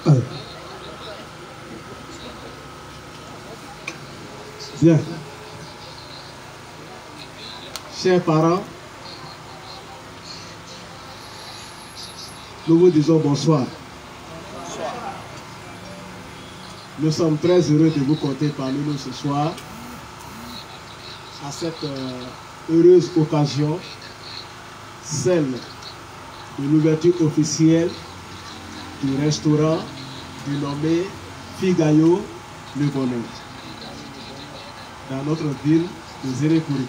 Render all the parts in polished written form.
Bien. Chers parents, nous vous disons bonsoir. Nous sommes très heureux de vous compter parmi nous ce soir à cette heureuse occasion, celle de l'ouverture officielle du restaurant dénommé Figayo Le Bonheur dans notre ville de Zérékouri.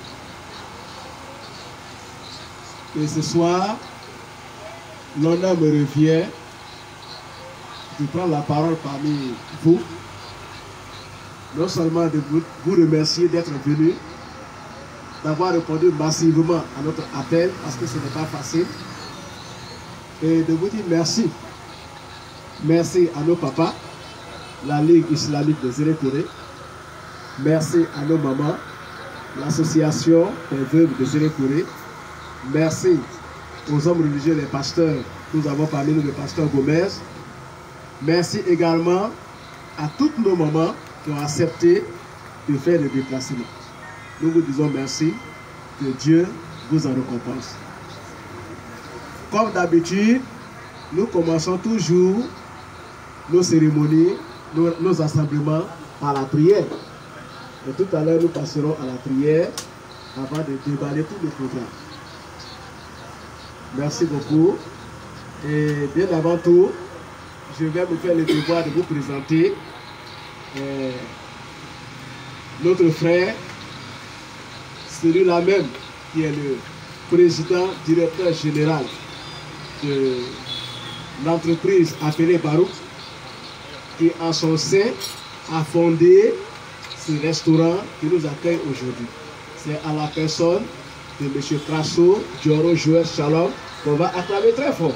Et ce soir, l'honneur me revient de prendre la parole parmi vous, non seulement de vous remercier d'être venus, d'avoir répondu massivement à notre appel, parce que ce n'est pas facile, et de vous dire merci. Merci à nos papas, la Ligue islamique de Zérékouri. Merci à nos mamans, l'association des veuves de Zérékouri. Merci aux hommes religieux, les pasteurs. Nous avons parmi nous le pasteur Gomez. Merci également à toutes nos mamans qui ont accepté de faire le déplacement. Nous vous disons merci, que Dieu vous en récompense. Comme d'habitude, nous commençons toujours nos cérémonies, nos rassemblements par la prière. Et tout à l'heure, nous passerons à la prière avant de déballer tout le programme. Merci beaucoup. Et bien avant tout, je vais vous faire le devoir de vous présenter notre frère, celui-là même qui est le président, directeur général de l'entreprise appelée Barouk, qui en son sein a fondé ce restaurant qui nous accueille aujourd'hui. C'est à la personne de M. Krasso Dioro Joël Shalom qu'on va acclamer très fort.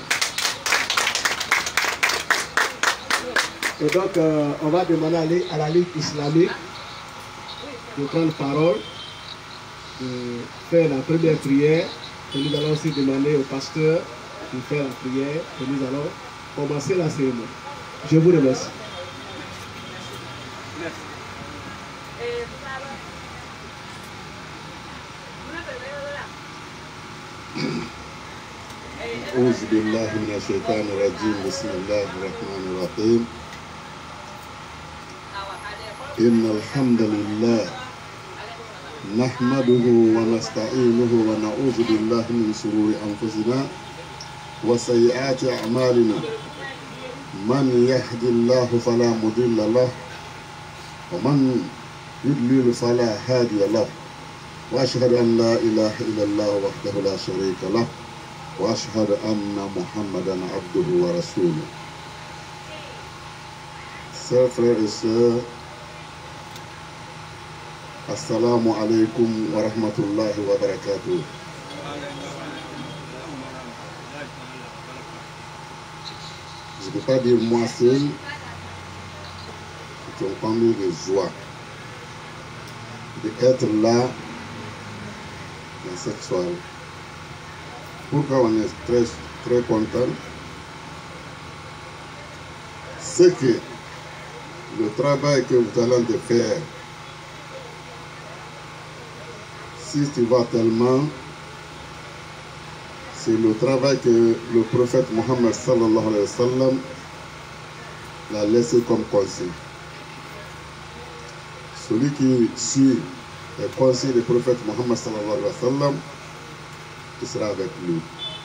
Et donc, on va demander à la Ligue islamique de prendre parole, de faire la première prière. Et nous allons aussi demander au pasteur de faire la prière. Et nous allons commencer la cérémonie. Je vous remercie. أعوذ بالله من الشيطان الرجيم بسم الله الرحمن الرحيم إن الحمد لله نحمده ونستعينه ونعوذ بالله من شرور أنفسنا وسيئات أعمالنا من يهد الله فلا مضل له ومن يضلل فلا هادي له وأشهد أن لا إله إلا الله وحده لا شريك له وأشهد أن محمدا عبده ورسوله. Chers frères et sœurs, Assalamu alaikum wa rahmatullahi wa barakatuh. Je ne peux pas dire moi seul, c'est un famille de joie d'être là dans cette soirée. Pourquoi on est très content? C'est que le travail que vous allez de faire, si tu vois tellement, c'est le travail que le prophète Mohammed sallallahu alayhi wa sallam l'a laissé comme conseil. Celui qui suit les conseils du prophète Mohammed sallallahu alayhi wa sallam, qui sera avec lui.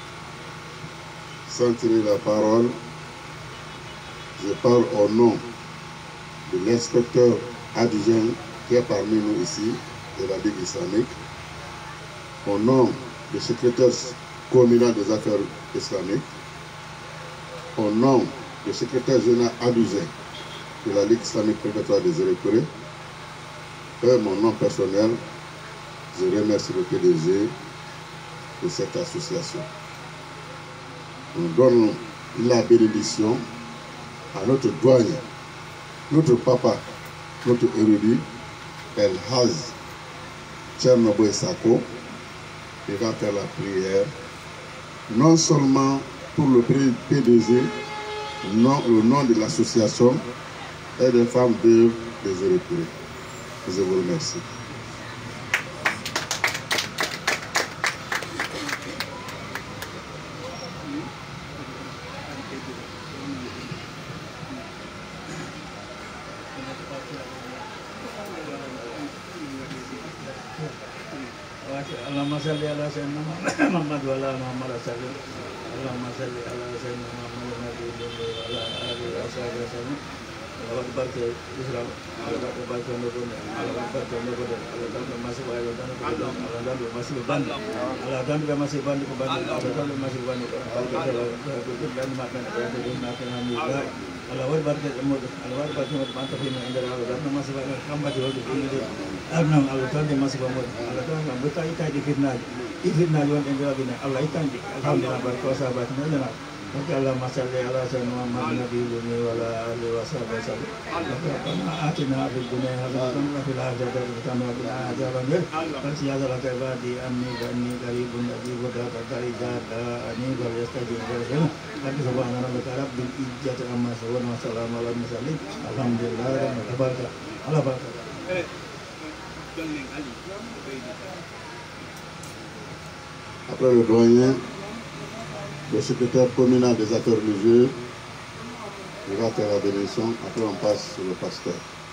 Sans tirer la parole, je parle au nom de l'inspecteur adjoint qui est parmi nous ici, de la Ligue islamique, au nom du secrétaire communal des affaires islamiques, au nom du secrétaire général adjoint de la Ligue islamique prédatoire des Zérékouri, et mon nom personnel, je remercie le PDG de cette association. Nous donnons la bénédiction à notre doyen, notre papa, notre érudit, El Haz Tchernoboy Sako, qui va faire la prière, non seulement pour le PDG, le nom de l'association et des femmes d'œuvre des Zérécourés. Je vous remercie. Allahumma salli ala sayyidina Muhammad wa ala Muhammad sallallahu Allahumma salli ala sayyidina Muhammad wa ala alihi wa sahbihi Allah barke Islam Allah barke ndogon Allah barke ndogon Allah dan masih Allah dan Allah dan masih bandi Allah dan masih bandi ko bandi Allah dan masih bandi ko dan makan dan Allah wa barke amud Allah wa barke amud mantap ini indra Allah dan masih banyak hamba di waktu ini Arnam Allah dan masih banyak Allah dan betai tai di fitnah yon indra bina Allah ikan alhamdulillah berkuasa batnya Allahumma salli ala sayyidina Muhammad nabiyil ummi wa ala alihi wa sahbihi Rabbana atina fid dunya hasanatan wa fil akhirati hasanatan wa qina adzaban nar. Fasiyada laka ibadi anni qaribun ujibu da'ani wa yastajibu lana. Subhana rabbika rabbil izzati amma yasifun wa salamun alal mursalin. Alhamdulillah Allah baraka. Après le doyen, le secrétaire communal des affaires religieuses, il va faire la bénédiction. Après, on passe sur le pasteur.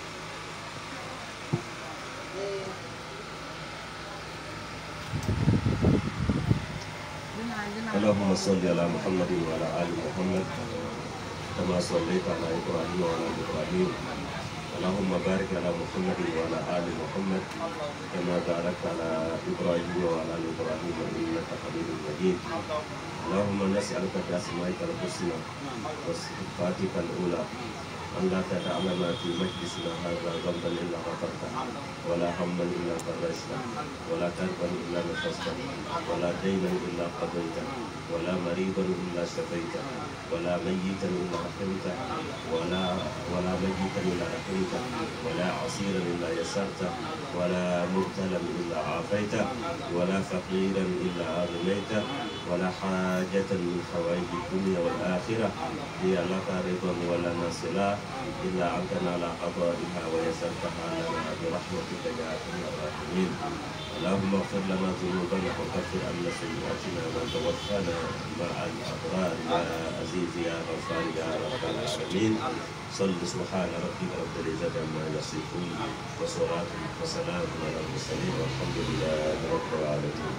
اللهم صل على محمد وعلى آل محمد كما صليت على إبراهيم وعلى آل إبراهيم اللهم بارك على محمد وعلى آل محمد كما باركت على إبراهيم وعلى آل إبراهيم إنك حميد مجيد اللهم نسألك بأسمائك الحسنى وصفاتك الأولى أن لا تدع لنا في مجلسنا هذا ذنبا إلا غفرته ولا هما إلا فرجته ولا كربا إلا نفسته ولا دينا إلا قضيته ولا مريضا إلا شفيته ولا ميتا إلا رحمته ولا ميتا إلا رحمته ولا عسيرا إلا يسرته ولا مبتلا إلا عافيته ولا فقيرا إلا أغنيته ولا حاجة من حوائج الدنيا والآخرة هي لك رضا ولنا صلاح إلا أنتنا على قضائها ويسرتها لنا برحمتك يا أرحم الراحمين اللهم اغفر لنا ذنوبنا وكفر عنا سيئاتنا وتوفنا مع الأبرار يا عزيز يا غفار يا رب العالمين صل سبحان ربك رب العزة عما يصفون وصلاة وسلام على المرسلين والحمد لله رب العالمين.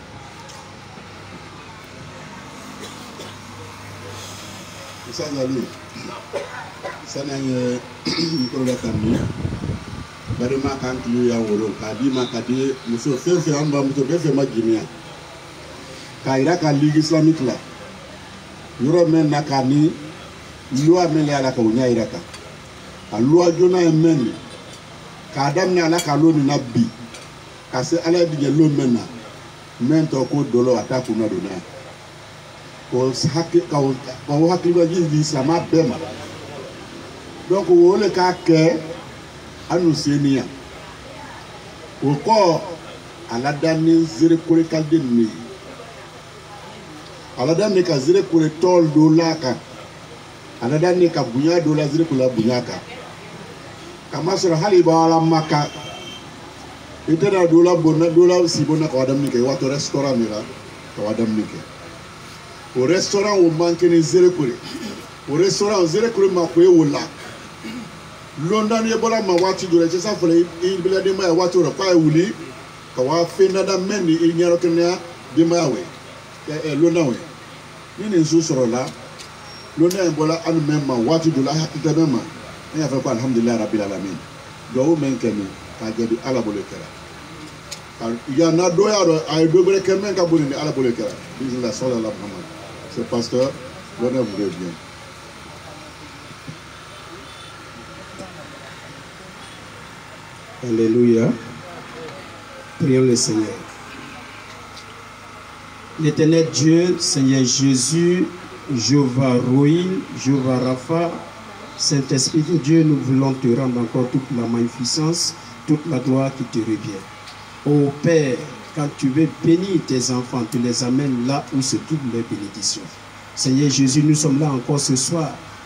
Isazali, sananya mikro datang bari makan kiyo ya wolo kadi makati muso fefe amba muso fefe majimia kaira ka ligue islamique la yoro men nakani loi men la ka unya iraka a loi jona men ka adam na la ka lo ni nabi ka se ala dige lo men na men to ko dolo ataku na dona ko hakki ka hakki ba ji sama bema donc wole ka ke anusenia oko aladani zere kore kalde ni aladani ka zere kore tol do laka aladani ka bunya do la zere kula bunyaka kama sura hali ba wala maka itena do la bonna do la sibona ka wadam ni ke wato restaurant ni la ka wadam ni ke au restaurant o manke ni zere kore au restaurant zere kore ma ko e wola London ye bola ma wati dole je sa fole in bila de ma wati ro pa wuli ka wa fe na da men ni nyaro kenya de ma we London we ni ni so soro la London bola an men ma wati dole ha ta men ma ya fa ko alhamdulillah rabbil alamin do men kemi ka je di ala bole kera ya na do ya ro ay do bele kemen ka bole ni ala bole kera bismillah sallallahu alaihi wasallam c'est pasteur l'honneur vous revient. Alléluia. Prions le Seigneur. L'éternel Dieu, Seigneur Jésus, Jéhovah Roïl, Jéhovah Rapha, Saint-Esprit de Dieu, nous voulons te rendre encore toute la magnificence, toute la gloire qui te revient. Ô Père, quand tu veux bénir tes enfants, tu les amènes là où se trouvent les bénédictions. Seigneur Jésus, nous sommes là encore ce soir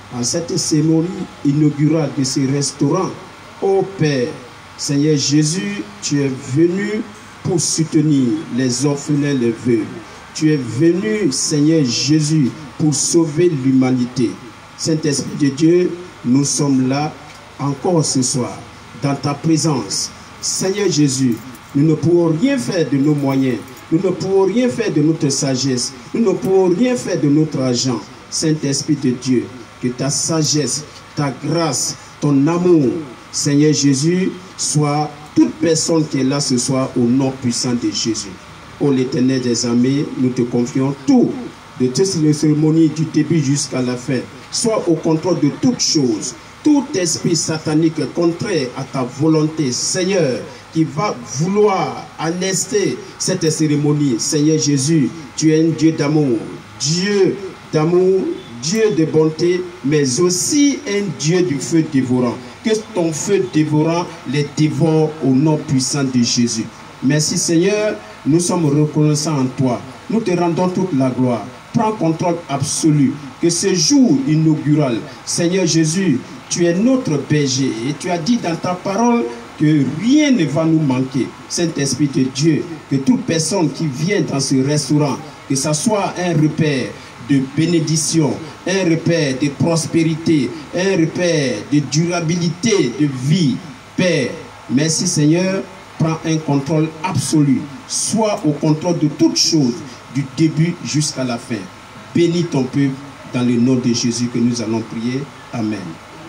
en cette cérémonie inaugurale de ce restaurant. Ô Père, Seigneur Jésus, tu es venu pour soutenir les orphelins, les veuves. Tu es venu, Seigneur Jésus, pour sauver l'humanité. Saint-Esprit de Dieu, nous sommes là encore ce soir, dans ta présence. Seigneur Jésus, nous ne pouvons rien faire de nos moyens. Nous ne pouvons rien faire de notre sagesse. Nous ne pouvons rien faire de notre argent. Saint-Esprit de Dieu, que ta sagesse, ta grâce, ton amour, Seigneur Jésus, soit toute personne qui est là ce soir au nom puissant de Jésus. Ô l'Éternel des armées, nous te confions tout, de toutes les cérémonies du début jusqu'à la fin. Sois au contrôle de toutes choses. Tout esprit satanique contraire à ta volonté, Seigneur, qui va vouloir annexer cette cérémonie. Seigneur Jésus, tu es un Dieu d'amour, Dieu de bonté, mais aussi un Dieu du feu dévorant. Que ton feu dévorant les dévore au nom puissant de Jésus. Merci Seigneur, nous sommes reconnaissants en toi. Nous te rendons toute la gloire. Prends contrôle absolu. Que ce jour inaugural, Seigneur Jésus, tu es notre berger et tu as dit dans ta parole que rien ne va nous manquer. Saint-Esprit de Dieu, que toute personne qui vient dans ce restaurant, que ça soit un repère de bénédiction, un repère de prospérité, un repère de durabilité de vie. Père, merci Seigneur, prends un contrôle absolu. Sois au contrôle de toutes choses, du début jusqu'à la fin. Bénis ton peuple dans le nom de Jésus que nous allons prier. Amen.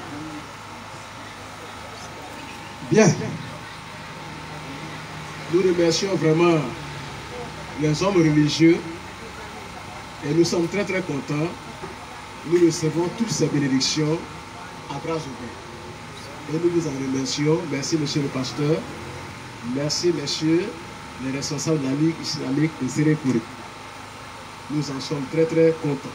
Bien. Nous remercions vraiment les hommes religieux et nous sommes très très contents. Nous recevons toutes ces bénédictions à bras ouverts. Et nous vous en remercions. Merci monsieur le pasteur. Merci messieurs les responsables de la Ligue islamique de Zérékouré. Nous en sommes très très contents.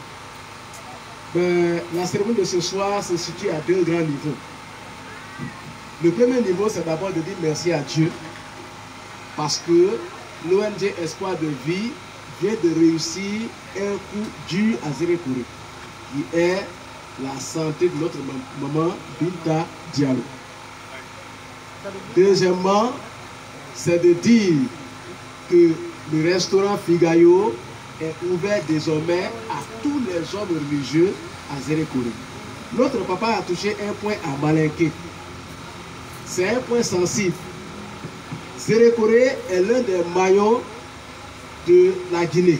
La cérémonie de ce soir se situe à deux grands niveaux. Le premier niveau, c'est d'abord de dire merci à Dieu parce que l'ONG Espoir de Vie vient de réussir un coup dur à Zérékouré, qui est la santé de notre maman Binta Diallo. Deuxièmement, c'est de dire que le restaurant Figayo est ouvert désormais à tous les hommes religieux à Zérékouré. Notre papa a touché un point à Malinké. C'est un point sensible. Zérékouré est l'un des maillons de la Guinée.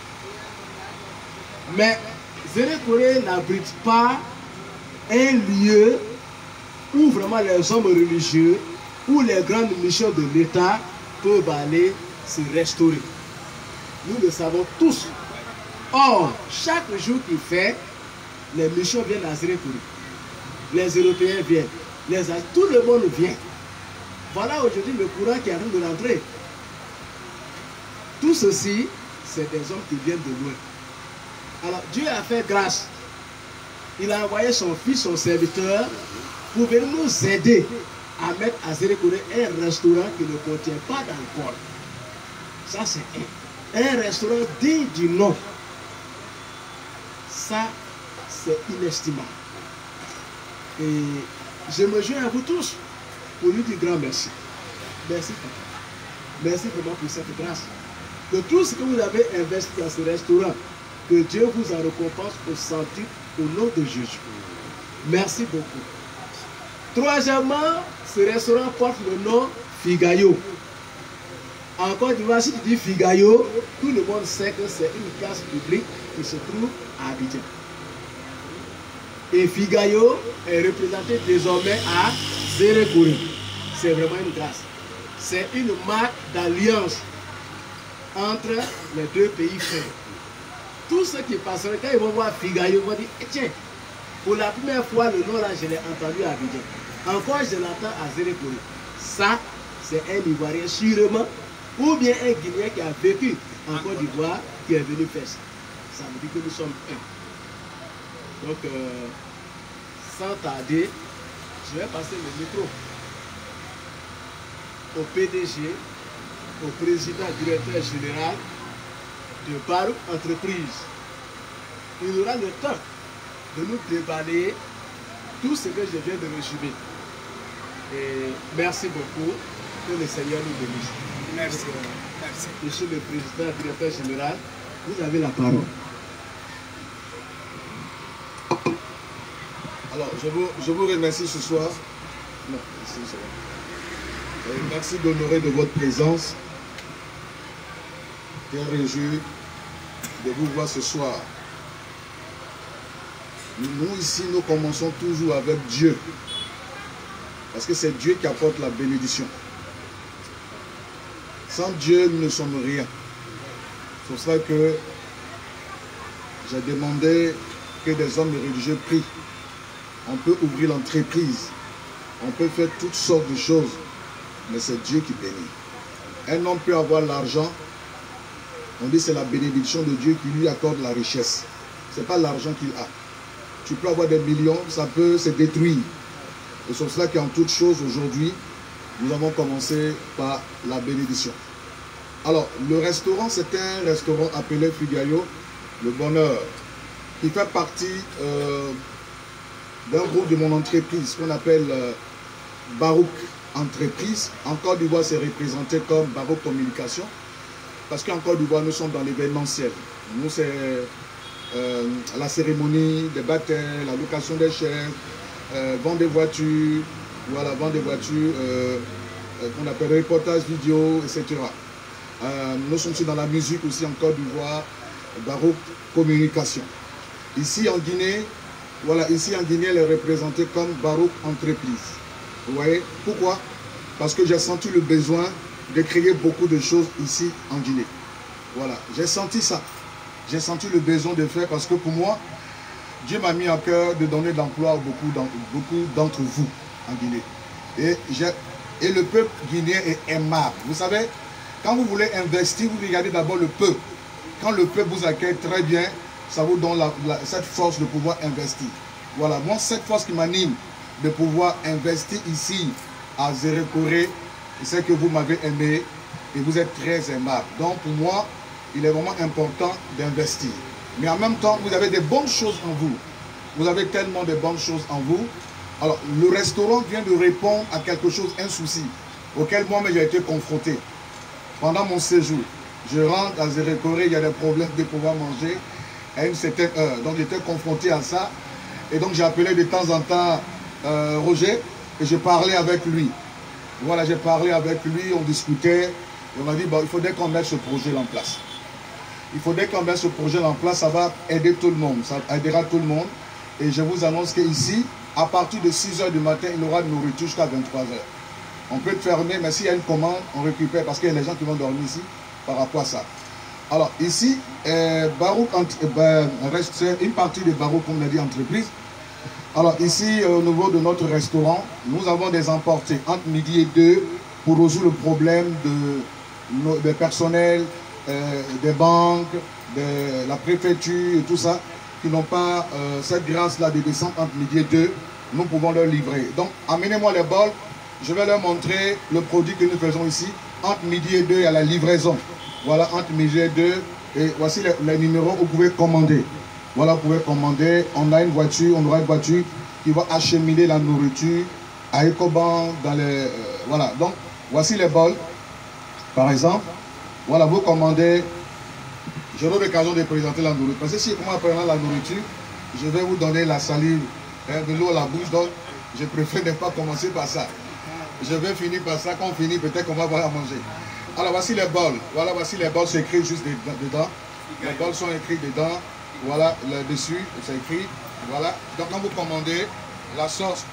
Mais Zérékouré n'abrite pas un lieu où vraiment les hommes religieux ou les grandes missions de l'État peuvent aller se restaurer. Nous le savons tous. Or, chaque jour qu'il fait, les missions viennent à Zérékouré. Les Européens viennent. Tout le monde vient. Voilà aujourd'hui le courant qui arrive de rentrer. Tout ceci, c'est des hommes qui viennent de loin. Alors Dieu a fait grâce. Il a envoyé son fils, son serviteur, pour venir nous aider à mettre à Zérékouré un restaurant qui ne contient pas d'alcool. Ça c'est un restaurant digne du nom. Ça, c'est inestimable. Et je me joins à vous tous pour lui dire grand merci. Merci papa. Merci vraiment pour cette grâce. Que tout ce que vous avez investi dans ce restaurant, que Dieu vous en récompense au centuple au nom de Jésus. Merci beaucoup. Troisièmement, ce restaurant porte le nom Figayo. En Côte d'Ivoire, si tu dis Figayo, tout le monde sait que c'est une place publique qui se trouve à Abidjan. Et Figayo est représenté désormais à Zérékouré. C'est vraiment une grâce. C'est une marque d'alliance entre les deux pays frères. Tous ceux qui passeront, quand ils vont voir Figayo, ils vont dire, tiens, pour la première fois, le nom là, je l'ai entendu à Abidjan. Encore, je l'entends à Zérékouré. Ça, c'est un Ivoirien sûrement, ou bien un Guinéen qui a vécu en Côte d'Ivoire, qui est venu faire ça. Ça veut dire que nous sommes un. Donc, sans tarder, je vais passer le micro au PDG, au président directeur général de Barouk Entreprise. Il aura le temps de nous déballer tout ce que je viens de résumer. Et merci beaucoup. Que le Seigneur nous bénisse. Merci. Merci. Monsieur le Président, Directeur Général, vous avez la parole. Alors, je vous remercie ce soir. Non, ici, c'est bon. Merci d'honorer de votre présence. Très réjoui de vous voir ce soir. Nous, ici, nous commençons toujours avec Dieu. Parce que c'est Dieu qui apporte la bénédiction. Sans Dieu, nous ne sommes rien. C'est pour ça que j'ai demandé que des hommes religieux prient. On peut ouvrir l'entreprise. On peut faire toutes sortes de choses. Mais c'est Dieu qui bénit. Un homme peut avoir l'argent. On dit que c'est la bénédiction de Dieu qui lui accorde la richesse. Ce n'est pas l'argent qu'il a. Tu peux avoir des millions, ça peut se détruire. Et c'est pour cela qu'en toute chose, aujourd'hui, nous avons commencé par la bénédiction. Alors, le restaurant, c'est un restaurant appelé Figayo, le bonheur, qui fait partie d'un groupe de mon entreprise qu'on appelle Barouk Entreprise. En Côte d'Ivoire, c'est représenté comme Barouk Communication, parce qu'en Côte d'Ivoire, nous sommes dans l'événementiel. Nous, c'est la cérémonie des baptêmes, la location des chefs, vendre des voitures, voilà, vendre des voitures, qu'on appelle reportage vidéo, etc. Nous sommes aussi dans la musique aussi en Côte d'Ivoire, Barouk Communication. Ici en Guinée, voilà, ici en Guinée, elle est représentée comme Barouk Entreprise. Vous voyez, pourquoi? Parce que j'ai senti le besoin de créer beaucoup de choses ici en Guinée. Voilà, j'ai senti ça. J'ai senti le besoin de faire parce que pour moi, Dieu m'a mis à cœur de donner de l'emploi à beaucoup d'entre vous en Guinée. Et le peuple guinéen est aimable. Vous savez, quand vous voulez investir, vous regardez d'abord le peuple. Quand le peuple vous accueille très bien, ça vous donne cette force de pouvoir investir. Voilà, moi, cette force qui m'anime de pouvoir investir ici à Zérékoré, c'est que vous m'avez aimé et vous êtes très aimable. Donc pour moi, il est vraiment important d'investir. Mais en même temps, vous avez des bonnes choses en vous. Vous avez tellement de bonnes choses en vous. Alors, le restaurant vient de répondre à quelque chose, un souci, auquel moi-même j'ai été confronté. Pendant mon séjour, je rentre à Zérékoré, il y a des problèmes de pouvoir manger à une certaine heure. Donc, j'étais confronté à ça. Et donc, j'ai appelé de temps en temps Roger et je parlais avec lui. Voilà, j'ai parlé avec lui, on discutait. Et on a dit, bon, il faudrait qu'on mette ce projet en place. Il faudrait qu'on mette ce projet en place, ça va aider tout le monde, ça aidera tout le monde. Et je vous annonce qu'ici, à partir de 6 h du matin, il y aura de nourriture jusqu'à 23 h. On peut fermer, mais s'il y a une commande, on récupère parce qu'il y a des gens qui vont dormir ici par rapport à ça. Alors ici, Barouk reste une partie de Barouk, comme on a dit, entreprise. Alors ici, au niveau de notre restaurant, nous avons des emportés entre midi et 2 pour résoudre le problème des personnels, des banques, de la préfecture et tout ça, qui n'ont pas cette grâce-là de descendre entre midi et 2, nous pouvons leur livrer. Donc, amenez-moi les bols, je vais leur montrer le produit que nous faisons ici. Entre midi et 2, il y a la livraison. Voilà, entre midi et 2, et voici les numéros, vous pouvez commander. Voilà, vous pouvez commander. On a une voiture, on aura une voiture qui va acheminer la nourriture à Ecobank, dans les... voilà, donc, voici les bols, par exemple. Voilà, vous commandez, j'aurai l'occasion de présenter la nourriture. Parce que si comment prendre la nourriture, je vais vous donner la salive, de l'eau à la bouche, donc je préfère ne pas commencer par ça. Je vais finir par ça, quand on finit, peut-être qu'on va avoir à manger. Alors voici les bols, voilà, voici les bols, c'est écrit juste dedans. Les bols sont écrits dedans, voilà, là-dessus, c'est écrit, voilà. Donc quand vous commandez la sauce,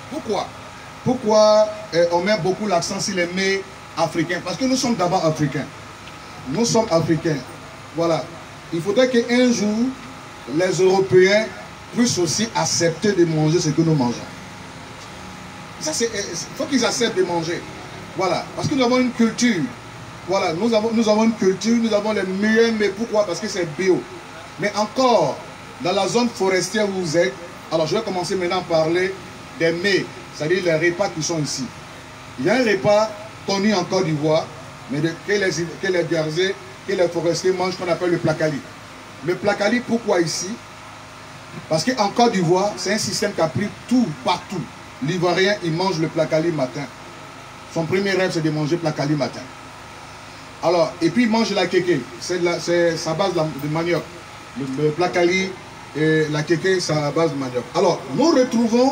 pourquoi on met beaucoup l'accent sur les mets africains? Parce que nous sommes d'abord africains. Nous sommes africains. Voilà. Il faudrait qu'un jour, les Européens puissent aussi accepter de manger ce que nous mangeons. Ça, il faut qu'ils acceptent de manger. Voilà. Parce que nous avons une culture. Voilà. Nous avons une culture, nous avons les meilleurs, mais pourquoi? Parce que c'est bio. Mais encore, dans la zone forestière où vous êtes, alors je vais commencer maintenant à parler des mets, c'est-à-dire les repas qui sont ici. Il y a un repas connu en Côte d'Ivoire, mais que les guerriers, que les forestiers mangent, qu'on appelle le placali. Le placali, pourquoi ici? Parce qu'en Côte d'Ivoire, c'est un système qui a pris tout, partout. L'Ivoirien, il mange le placali matin. Son premier rêve, c'est de manger placali matin. Alors, et puis il mange la kéké. C'est sa base de manioc. Le placali et la kéké, c'est à base de manioc. Alors, nous retrouvons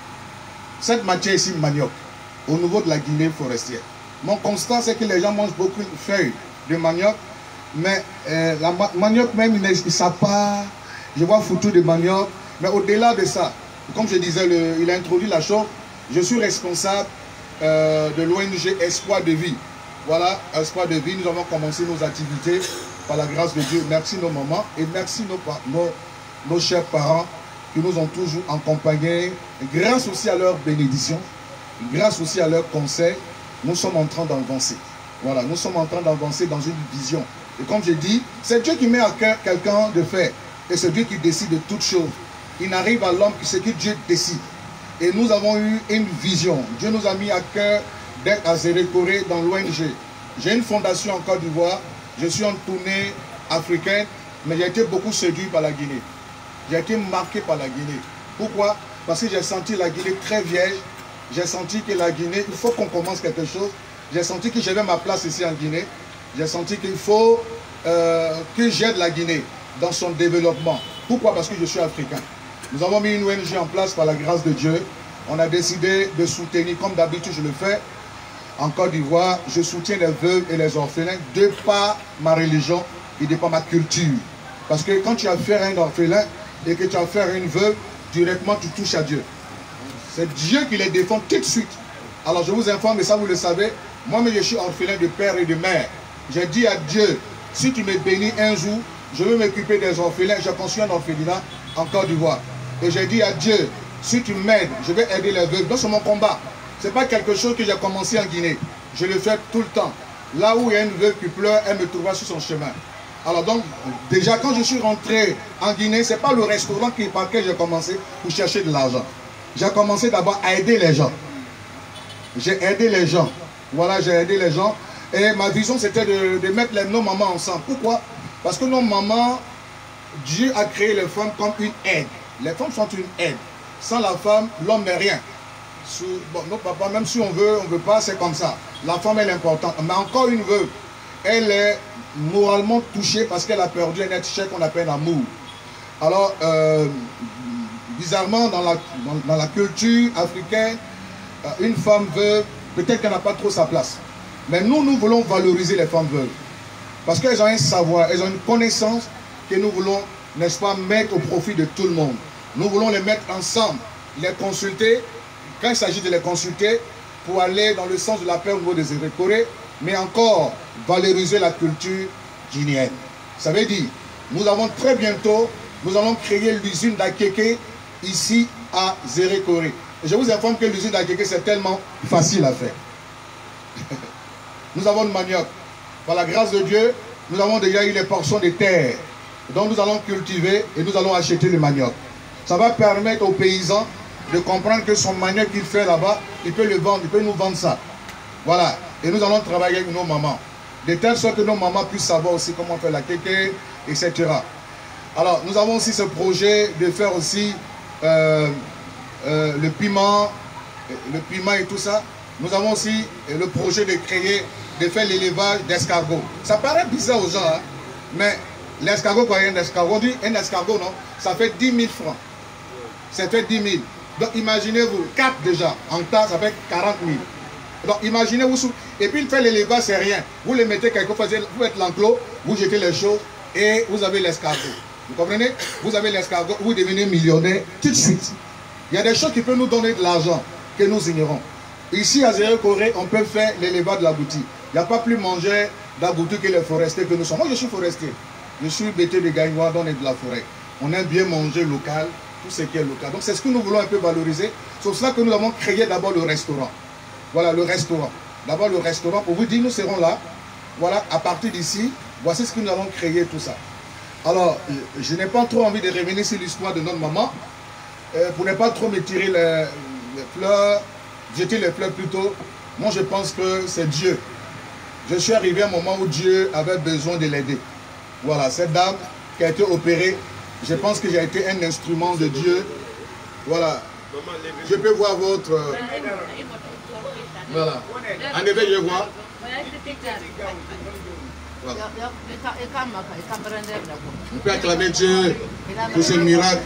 cette matière ici, manioc, au niveau de la Guinée forestière. Mon constat, c'est que les gens mangent beaucoup de feuilles de manioc, mais la manioc même, ils ne savent pas. Je vois photo de manioc, mais au-delà de ça, comme je disais, il a introduit la chose, je suis responsable de l'ONG Espoir de Vie. Voilà, Espoir de Vie, nous avons commencé nos activités par la grâce de Dieu. Merci nos mamans et merci nos chers parents qui nous ont toujours accompagnés. Grâce aussi à leur bénédiction, grâce aussi à leurs conseils, nous sommes en train d'avancer. Voilà, nous sommes en train d'avancer dans une vision. Et comme je dis, c'est Dieu qui met à cœur quelqu'un de faire. Et c'est Dieu qui décide de toutes choses. Il n'arrive à l'homme que ce que Dieu décide. Et nous avons eu une vision. Dieu nous a mis à cœur d'être à Zérékoré dans l'ONG. J'ai une fondation en Côte d'Ivoire. Je suis en tournée africaine, mais j'ai été beaucoup séduit par la Guinée. J'ai été marqué par la Guinée. Pourquoi? Parce que j'ai senti la Guinée très vieille. J'ai senti que la Guinée, il faut qu'on commence quelque chose. J'ai senti que j'avais ma place ici en Guinée. J'ai senti qu'il faut que j'aide la Guinée dans son développement. Pourquoi? Parce que je suis africain. Nous avons mis une ONG en place par la grâce de Dieu. On a décidé de soutenir, comme d'habitude je le fais, en Côte d'Ivoire, je soutiens les veuves et les orphelins de par ma religion et de par ma culture. Parce que quand tu as affaire à un orphelin et que tu as affaire à une veuve, directement tu touches à Dieu. C'est Dieu qui les défend tout de suite. Alors je vous informe, et ça vous le savez, moi-même je suis orphelin de père et de mère. J'ai dit à Dieu, si tu me bénis un jour, je veux m'occuper des orphelins. J'ai construit un orphelinat en Côte d'Ivoire. Et j'ai dit à Dieu, si tu m'aides, je vais aider les veuves. Donc c'est mon combat. Ce n'est pas quelque chose que j'ai commencé en Guinée. Je le fais tout le temps. Là où il y a une veuve qui pleure, elle me trouvera sur son chemin. Alors donc, déjà quand je suis rentré en Guinée, ce n'est pas le restaurant par lequel j'ai commencé pour chercher de l'argent. J'ai commencé d'abord à aider les gens. J'ai aidé les gens. Voilà, j'ai aidé les gens. Et ma vision, c'était de mettre nos mamans ensemble. Pourquoi? Parce que nos mamans, Dieu a créé les femmes comme une aide. Les femmes sont une aide. Sans la femme, l'homme n'est rien. Bon, nos papas, même si on veut pas, c'est comme ça. La femme, elle est importante. Mais encore une veuve, elle est moralement touchée parce qu'elle a perdu un être cher qu'on appelle l'amour. Alors, bizarrement, dans la culture africaine, une femme veuve, peut-être qu'elle n'a pas trop sa place. Mais nous voulons valoriser les femmes veuves. Parce qu'elles ont un savoir, elles ont une connaissance que nous voulons, n'est-ce pas, mettre au profit de tout le monde. Nous voulons les mettre ensemble, les consulter, quand il s'agit de les consulter, pour aller dans le sens de la paix au niveau des Zérékoré, mais encore valoriser la culture guinéenne. Ça veut dire, nous avons très bientôt, nous allons créer l'usine d'Akéké ici à Zérékoré. Et je vous informe que l'usine d'Akéké, c'est tellement facile à faire. Nous avons le manioc. Par la grâce de Dieu, nous avons déjà eu les portions de terre. Donc nous allons cultiver et nous allons acheter le manioc. Ça va permettre aux paysans de comprendre que son manioc qu'il fait là-bas, il peut le vendre, il peut nous vendre ça. Voilà. Et nous allons travailler avec nos mamans. De telle sorte que nos mamans puissent savoir aussi comment faire la kéké, etc. Alors, nous avons aussi ce projet de faire aussi le piment et tout ça. Nous avons aussi le projet de créer, de faire l'élevage d'escargots. Ça paraît bizarre aux gens, hein? Mais l'escargot, quoi, un escargot, on dit un escargot, non? Ça fait 10 000 francs. Ça fait 10 000. Donc imaginez-vous, 4 déjà, en tas, ça fait 40 000. Donc imaginez-vous, et puis il fait l'élevage, c'est rien. Vous le mettez quelque chose, vous faites l'enclos, vous jetez les choses et vous avez l'escargot. Vous comprenez? Vous avez l'escargot, vous devenez millionnaire tout de suite. Il y a des choses qui peuvent nous donner de l'argent que nous ignorons. Ici à Zérékoré, on peut faire l'élevage de l'agouti. Il n'y a pas plus manger d'agouti que les forestiers que nous sommes. Moi je suis forestier. Je suis bêté de Gagnois, on est de la forêt. On aime bien manger local, tout ce qui est local. Donc c'est ce que nous voulons un peu valoriser. C'est pour cela que nous avons créé d'abord le restaurant. Voilà le restaurant. D'abord le restaurant, pour vous dire, nous serons là. Voilà, à partir d'ici, voici ce que nous allons créer, tout ça. Alors, je n'ai pas trop envie de revenir sur l'histoire de notre maman. Pour ne pas trop me tirer les fleurs, jeter les fleurs plutôt. Moi, je pense que c'est Dieu. Je suis arrivé à un moment où Dieu avait besoin de l'aider. Voilà, cette dame qui a été opérée, Je pense que j'ai été un instrument de Dieu. Voilà. Je peux voir votre... Voilà. En effet, je vois. Voilà. On peut acclamer Dieu pour ce miracle.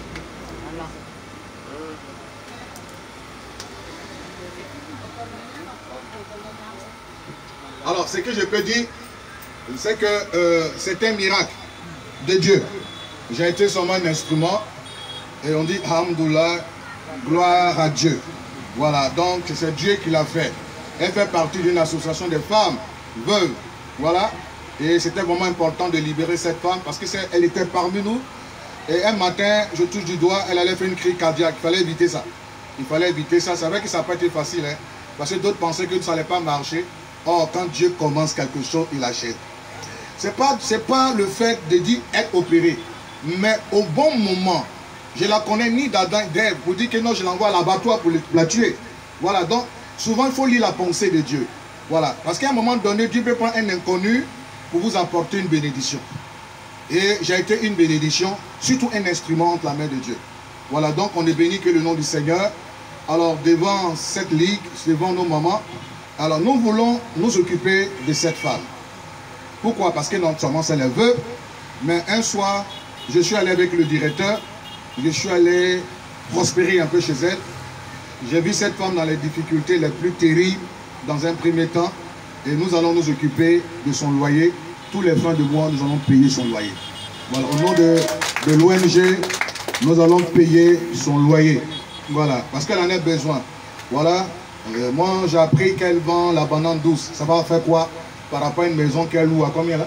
Alors, ce que je peux dire, c'est que c'est un miracle de Dieu. J'ai été seulement un instrument et on dit Alhamdoulilah, gloire à Dieu. Voilà, donc c'est Dieu qui l'a fait. Elle fait partie d'une association de femmes veuves. Voilà, et c'était vraiment important de libérer cette femme parce qu'elle était parmi nous. Et un matin, je touche du doigt, elle allait faire une crise cardiaque. Il fallait éviter ça. Il fallait éviter ça. C'est vrai que ça n'a pas été facile, hein, parce que d'autres pensaient que ça n'allait pas marcher. Or, quand Dieu commence quelque chose, il achète. Ce n'est pas le fait de dire être opéré, mais au bon moment. Je la connais ni d'Adam d'Ève pour dire que non, je l'envoie à l'abattoir pour la tuer. Voilà, donc souvent il faut lire la pensée de Dieu. Voilà, parce qu'à un moment donné, Dieu peut prendre un inconnu pour vous apporter une bénédiction. Et j'ai été une bénédiction, surtout un instrument entre la main de Dieu. Voilà, donc on est béni que le nom du Seigneur. Alors devant cette ligue, devant nos mamans, alors nous voulons nous occuper de cette femme. Pourquoi? Parce que non seulement c'est la veuve, mais un soir, je suis allé avec le directeur, je suis allé prospérer un peu chez elle. J'ai vu cette femme dans les difficultés les plus terribles dans un premier temps. Et nous allons nous occuper de son loyer. Tous les fins de mois, nous allons payer son loyer. Voilà, au nom de l'ONG, nous allons payer son loyer. Voilà, parce qu'elle en a besoin. Voilà, moi j'ai appris qu'elle vend la banane douce. Ça va faire quoi par rapport à une maison qu'elle loue à combien là?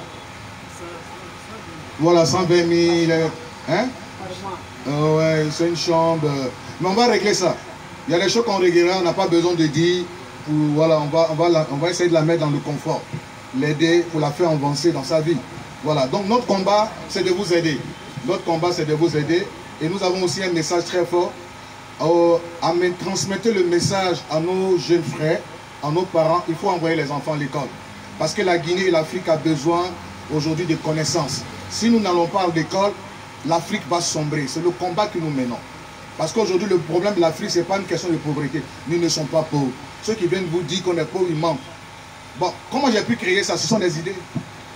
Voilà, 120 000. Hein? Ouais, c'est une chambre. Mais on va régler ça. Il y a des choses qu'on réglera, on n'a pas besoin de dire. Voilà, on va essayer de la mettre dans le confort. L'aider pour la faire avancer dans sa vie. Voilà, donc notre combat, c'est de vous aider. Notre combat, c'est de vous aider. Et nous avons aussi un message très fort. À transmettre le message à nos jeunes frères, à nos parents. Il faut envoyer les enfants à l'école. Parce que la Guinée et l'Afrique ont besoin aujourd'hui de connaissances. Si nous n'allons pas à l'école, l'Afrique va sombrer. C'est le combat que nous menons. Parce qu'aujourd'hui, le problème de l'Afrique, ce n'est pas une question de pauvreté. Nous ne sommes pas pauvres. Ceux qui viennent vous dire qu'on est pauvre, ils mentent. Bon, comment j'ai pu créer ça? Ce sont des idées.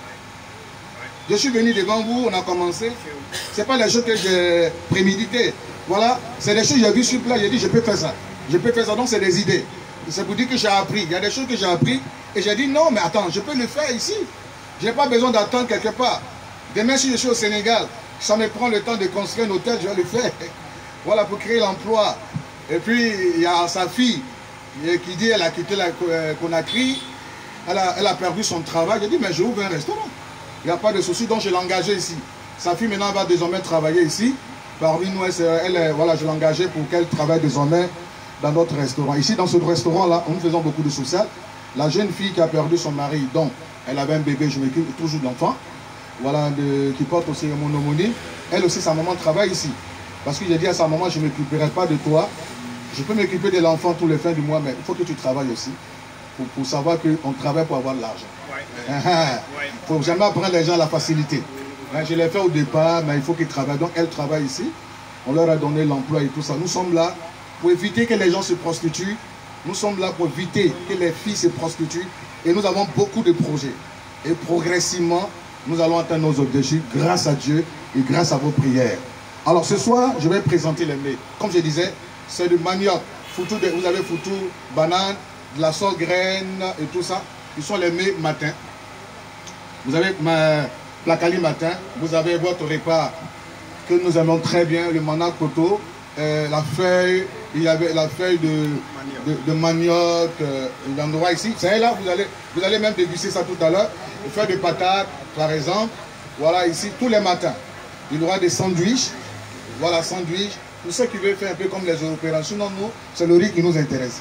Je suis venu devant vous, on a commencé. Ce n'est pas les choses que j'ai préméditées. Voilà, c'est des choses que j'ai vues sur place. J'ai dit, je peux faire ça. Je peux faire ça. Donc, c'est des idées. C'est pour dire que j'ai appris. Il y a des choses que j'ai appris. Et j'ai dit, non, mais attends, je peux le faire ici. Je n'ai pas besoin d'attendre quelque part. Demain, si je suis au Sénégal, ça me prend le temps de construire un hôtel, je vais le faire. Voilà, pour créer l'emploi. Et puis, il y a sa fille qui dit, elle a quitté la Conakry, elle a perdu son travail. J'ai dit, mais je ouvre un restaurant. Il n'y a pas de souci, donc je l'ai engagée ici. Sa fille, maintenant, va désormais travailler ici. Parmi nous, voilà, je l'ai engagée pour qu'elle travaille désormais dans notre restaurant. Ici, dans ce restaurant-là, nous faisons beaucoup de social. La jeune fille qui a perdu son mari, donc, elle avait un bébé, je m'occupe toujours d'enfant. Voilà, qui porte aussi mon homonyme. Elle aussi, sa maman travaille ici. Parce que j'ai dit à sa maman, je ne m'occuperai pas de toi. Je peux m'occuper de l'enfant tous les fins du mois, mais il faut que tu travailles aussi. Pour savoir qu'on travaille pour avoir de l'argent. Il ne faut jamais prendre les gens à la facilité. Je l'ai fait au départ, mais il faut qu'ils travaillent. Donc, elle travaille ici. On leur a donné l'emploi et tout ça. Nous sommes là pour éviter que les gens se prostituent. Nous sommes là pour éviter que les filles se prostituent. Et nous avons beaucoup de projets. Et progressivement, nous allons atteindre nos objectifs grâce à Dieu et grâce à vos prières. Alors ce soir, je vais présenter les mets. Comme je disais, c'est du manioc. Vous avez foutu, banane, de la sauce graine et tout ça. Ils sont les mets matin. Vous avez placali matin. Vous avez votre repas que nous aimons très bien, le manak koto, la feuille, il y avait la feuille de manioc, l'endroit ici. C'est là, vous allez même déguster ça tout à l'heure. Une feuille de patate, par exemple. Voilà, ici, tous les matins. Il y aura des sandwichs. Voilà, sandwich. Pour ceux qui veulent faire un peu comme les Européens. Sinon, nous, c'est le riz qui nous intéresse.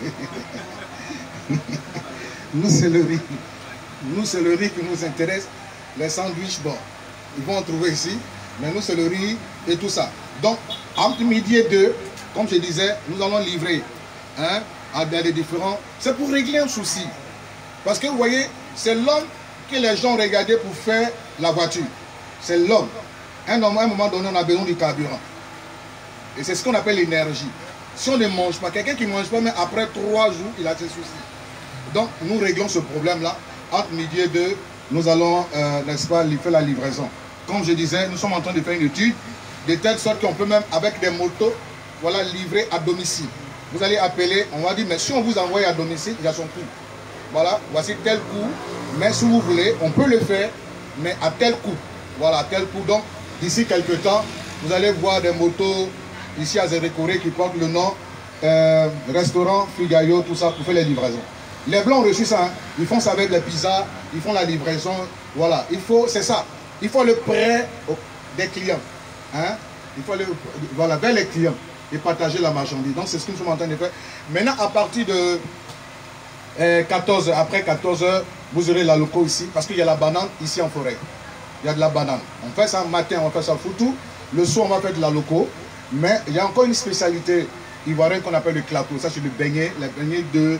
Nous, c'est le riz. Nous, c'est le riz qui nous intéresse. Les sandwichs, bon, ils vont en trouver ici. Mais nous, c'est le riz et tout ça. Donc, entre midi et 2, comme je disais, nous allons livrer à des différents... C'est pour régler un souci. Parce que, vous voyez, c'est l'homme que les gens regardaient pour faire la voiture. C'est l'homme. À un moment donné, on a besoin du carburant. Et c'est ce qu'on appelle l'énergie. Si on ne mange pas, quelqu'un qui ne mange pas, mais après 3 jours, il a ses soucis. Donc, nous réglons ce problème-là. Entre midi et 2, nous allons, n'est-ce pas, faire la livraison. Comme je disais, nous sommes en train de faire une étude, de telle sorte qu'on peut même, avec des motos, voilà, livrer à domicile. Vous allez appeler, on va dire, mais si on vous envoie à domicile, il y a son coût. Voilà, voici tel coût. Mais si vous voulez, on peut le faire, mais à tel coût. Voilà, à tel coût. Donc, d'ici quelques temps, vous allez voir des motos ici à Zérékoré qui portent le nom restaurant Figayo, tout ça, pour faire les livraisons. Les Blancs ont reçu ça, hein. Ils font ça avec les pizzas, ils font la livraison. Voilà, c'est ça. Il faut le prêt des clients. Hein? Il faut aller voilà, vers les clients et partager la marchandise. Donc c'est ce que nous sommes en train de faire. Maintenant, à partir de 14h, après 14h, vous aurez la loco ici, parce qu'il y a la banane ici en forêt. Il y a de la banane. On fait ça matin, on va faire ça foutu. Le soir, on va faire de la loco. Mais il y a encore une spécialité ivoirienne qu'on appelle le clato. Ça, c'est le beignet de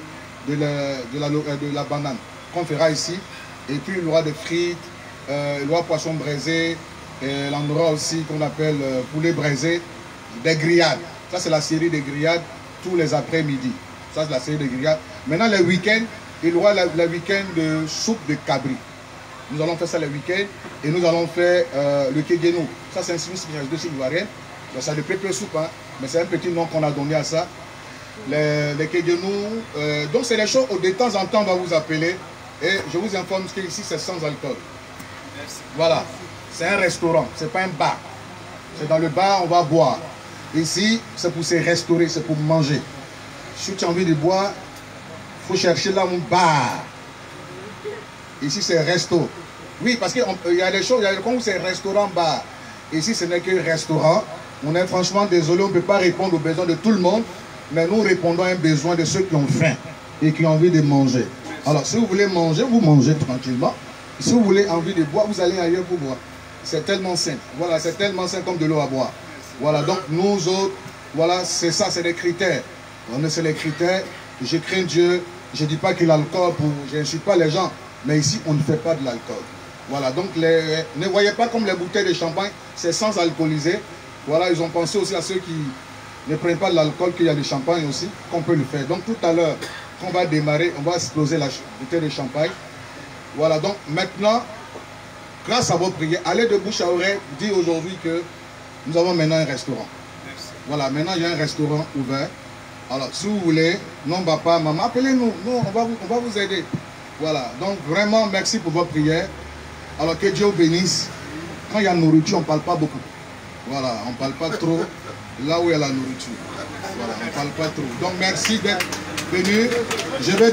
la banane qu'on fera ici. Et puis, il y aura des frites, il y aura poisson braisé, et l'endroit aussi qu'on appelle poulet braisé, des grillades. Ça, c'est la série des grillades tous les après-midi. Ça, c'est la série des grillades. Maintenant, les week-ends, il y aura le week-end de soupe de cabri. Nous allons faire ça le week-end et nous allons faire le kegeno. Ça, c'est une spécialité ivoirienne. Ça, c'est le pépé soupe, hein, mais c'est un petit nom qu'on a donné à ça. Les kegenou. Donc, c'est les choses, de temps en temps, on va vous appeler. Et je vous informe qu'ici, c'est sans alcool. Merci. Voilà. C'est un restaurant, c'est pas un bar. C'est dans le bar, on va boire. Ici, c'est pour se restaurer, c'est pour manger. Si tu as envie de boire, il faut chercher là un bar. Ici, c'est resto. Oui, parce qu'il y a des choses, comme c'est restaurant-bar. Ici, ce n'est que restaurant. On est franchement désolé, on ne peut pas répondre aux besoins de tout le monde, mais nous répondons à un besoin de ceux qui ont faim et qui ont envie de manger. Alors, si vous voulez manger, vous mangez tranquillement. Si vous voulez envie de boire, vous allez ailleurs pour boire. C'est tellement simple. Voilà, c'est tellement simple comme de l'eau à boire. Voilà, donc nous autres, voilà, c'est ça, c'est les critères. C'est les critères. Je crains Dieu. Je ne dis pas que l'alcool, je n'insulte pas les gens, mais ici, on ne fait pas de l'alcool. Voilà, donc ne voyez pas comme les bouteilles de champagne, c'est sans alcooliser. Voilà, ils ont pensé aussi à ceux qui ne prennent pas de l'alcool, qu'il y a du champagne aussi, qu'on peut le faire. Donc tout à l'heure, quand on va démarrer, on va exploser la bouteille de champagne. Voilà, donc maintenant, grâce à vos prières, allez de bouche à oreille, dire aujourd'hui que nous avons maintenant un restaurant. Merci. Voilà, maintenant il y a un restaurant ouvert. Alors, si vous voulez, non, papa, maman, appelez-nous, on va vous aider. Voilà, donc vraiment, merci pour vos prières. Alors, que Dieu vous bénisse. Quand il y a nourriture, on ne parle pas beaucoup. Voilà, on ne parle pas trop là où il y a la nourriture. Voilà, on ne parle pas trop. Donc, merci d'être venu. Je vais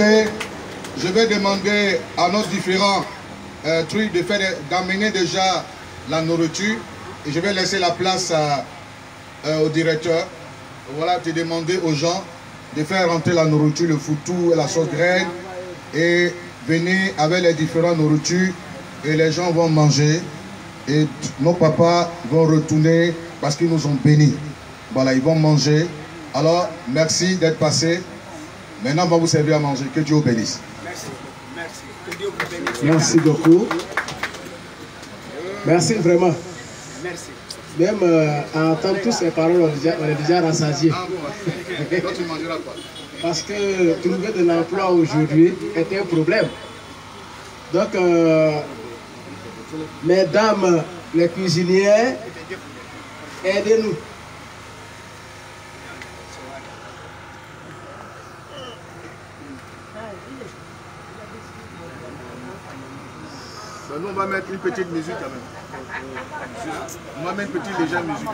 demander à nos différents trucs d'amener déjà la nourriture. Et je vais laisser la place au directeur. Voilà, de demander aux gens de faire rentrer la nourriture, le foutou et la sauce graine. Et venir avec les différentes nourritures. Et les gens vont manger. Et nos papas vont retourner parce qu'ils nous ont bénis. Voilà, ils vont manger. Alors, merci d'être passé. Maintenant, on va vous servir à manger. Que Dieu vous bénisse. Merci. Merci. Que Dieu vous bénisse. Merci beaucoup. Merci vraiment. Merci. Même à entendre toutes ces paroles, on est déjà rassasié. Ah bon, toi tu ne mangeras pas. Parce que trouver de l'emploi aujourd'hui est un problème. Donc, mesdames les cuisinières, aidez-nous. Ben, nous, on va mettre une petite musique quand même. On va mettre une petite légère musique.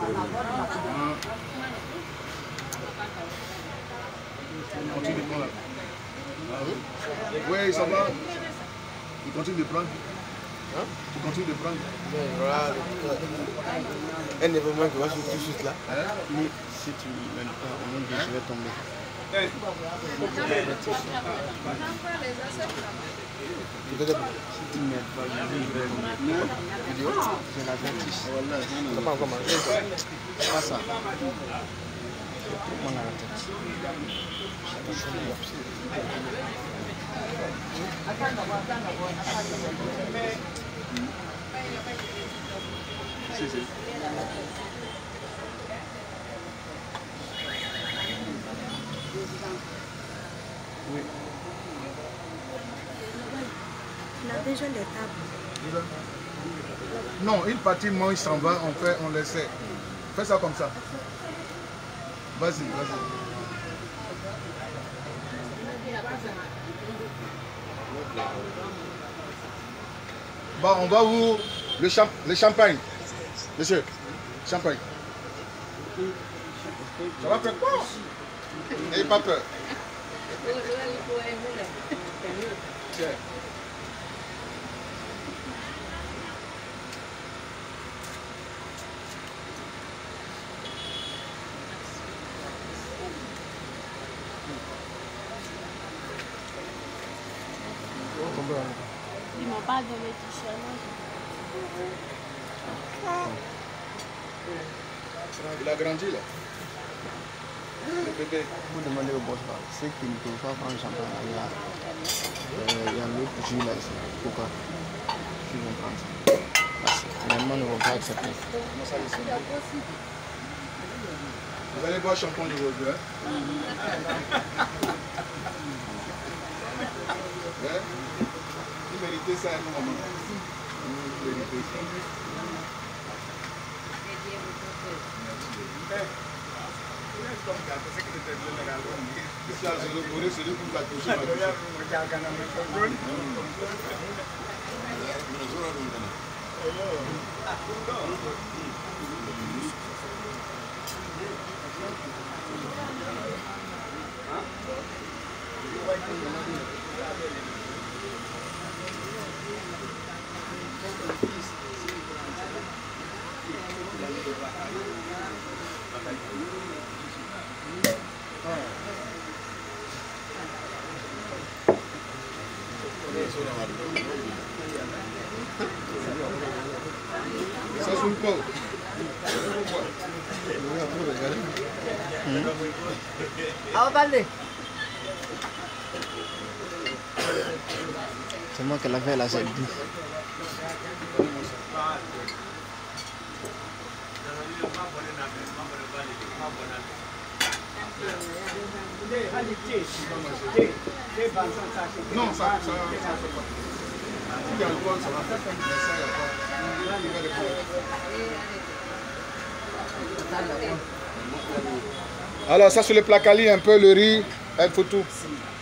Continue de prendre. Oui, ça va. Tu continues de prendre. Hein? Tu continues de prendre. Un événement qui va se tout de suite là. Mais si tu m'aimes pas, je vais tomber. Si tu m'aimes pas, je la vertige. Tu n'as pas encore mangé quoi? Pas ça. On a la tête. Si, si. Oui. On a besoin de tables. Non, une partie mange, s'en va, on laisse. Fais ça comme ça. Vas-y, vas-y. Bon, on va vous... Le champagne. Monsieur, champagne. Ça va faire quoi? N'ayez pas peur. Tiens. Ils m'ont pas donné du challenge. Il a grandi là. Le bébé. Vous demandez au boss, ceux qui ne peuvent pas prendre champagne, il y a l'autre jus là, pourquoi ils vont prendre ça. Parce que finalement, ils ne vont pas accepter. Vous allez boire champagne aujourd'hui, hein? Ouais. Vous méritez ça, hein, maman. Vous méritez ça. Ça saoule pas. C'est moi qui l'ai fait là, c'est doux. Non, ça fait pas. Il y a alcool, ça va faire. Mais ça, il n'y a pas. Alors, ça sur le placali, un peu le riz, il faut tout.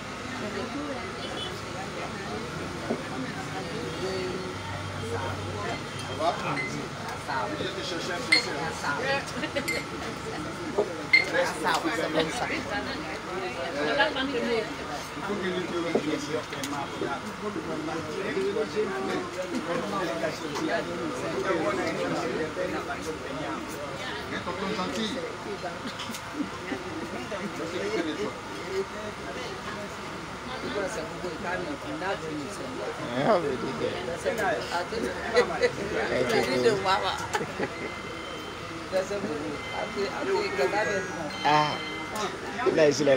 Ah, là, c'est là.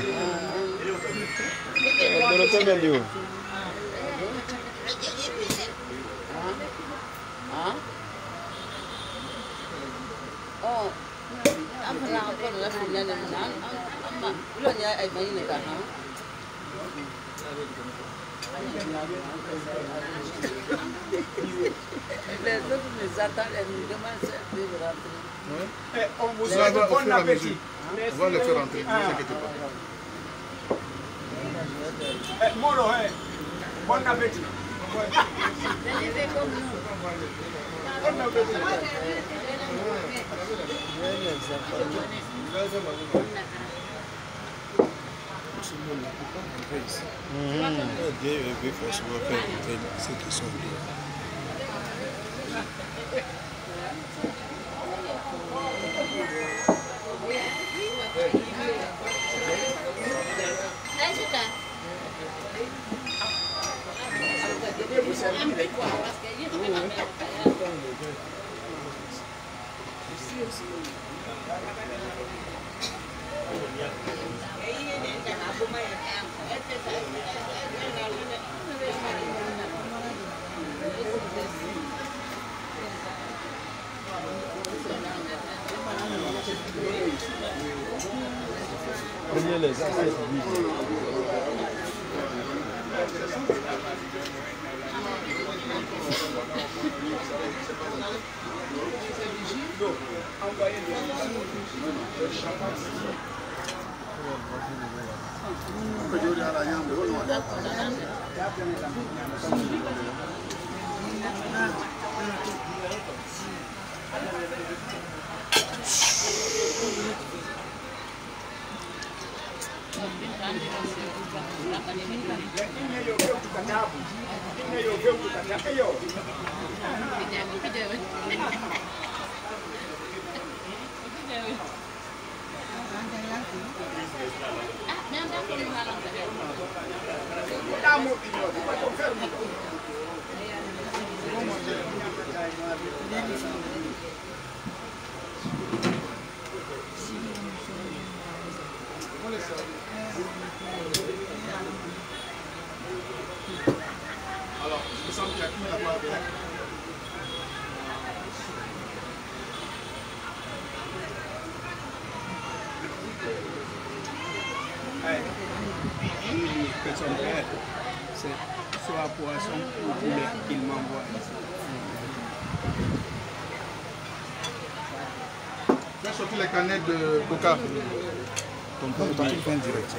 Les autres nous attendent et nous demandent de rentrer. On vous souhaite bon appétit. On va le faire rentrer, ne vous inquiétez pas. Molo, bon appétit. Bon appétit. Dieu veut forcément faire entrer ceux qui sont liés. les gens se Alors, il me semble qu'il y a qui là-bas avec. C'est soit poisson ou poulet qu'il m'envoie. Fais sortir les canettes de coca. Ton père il fait direct.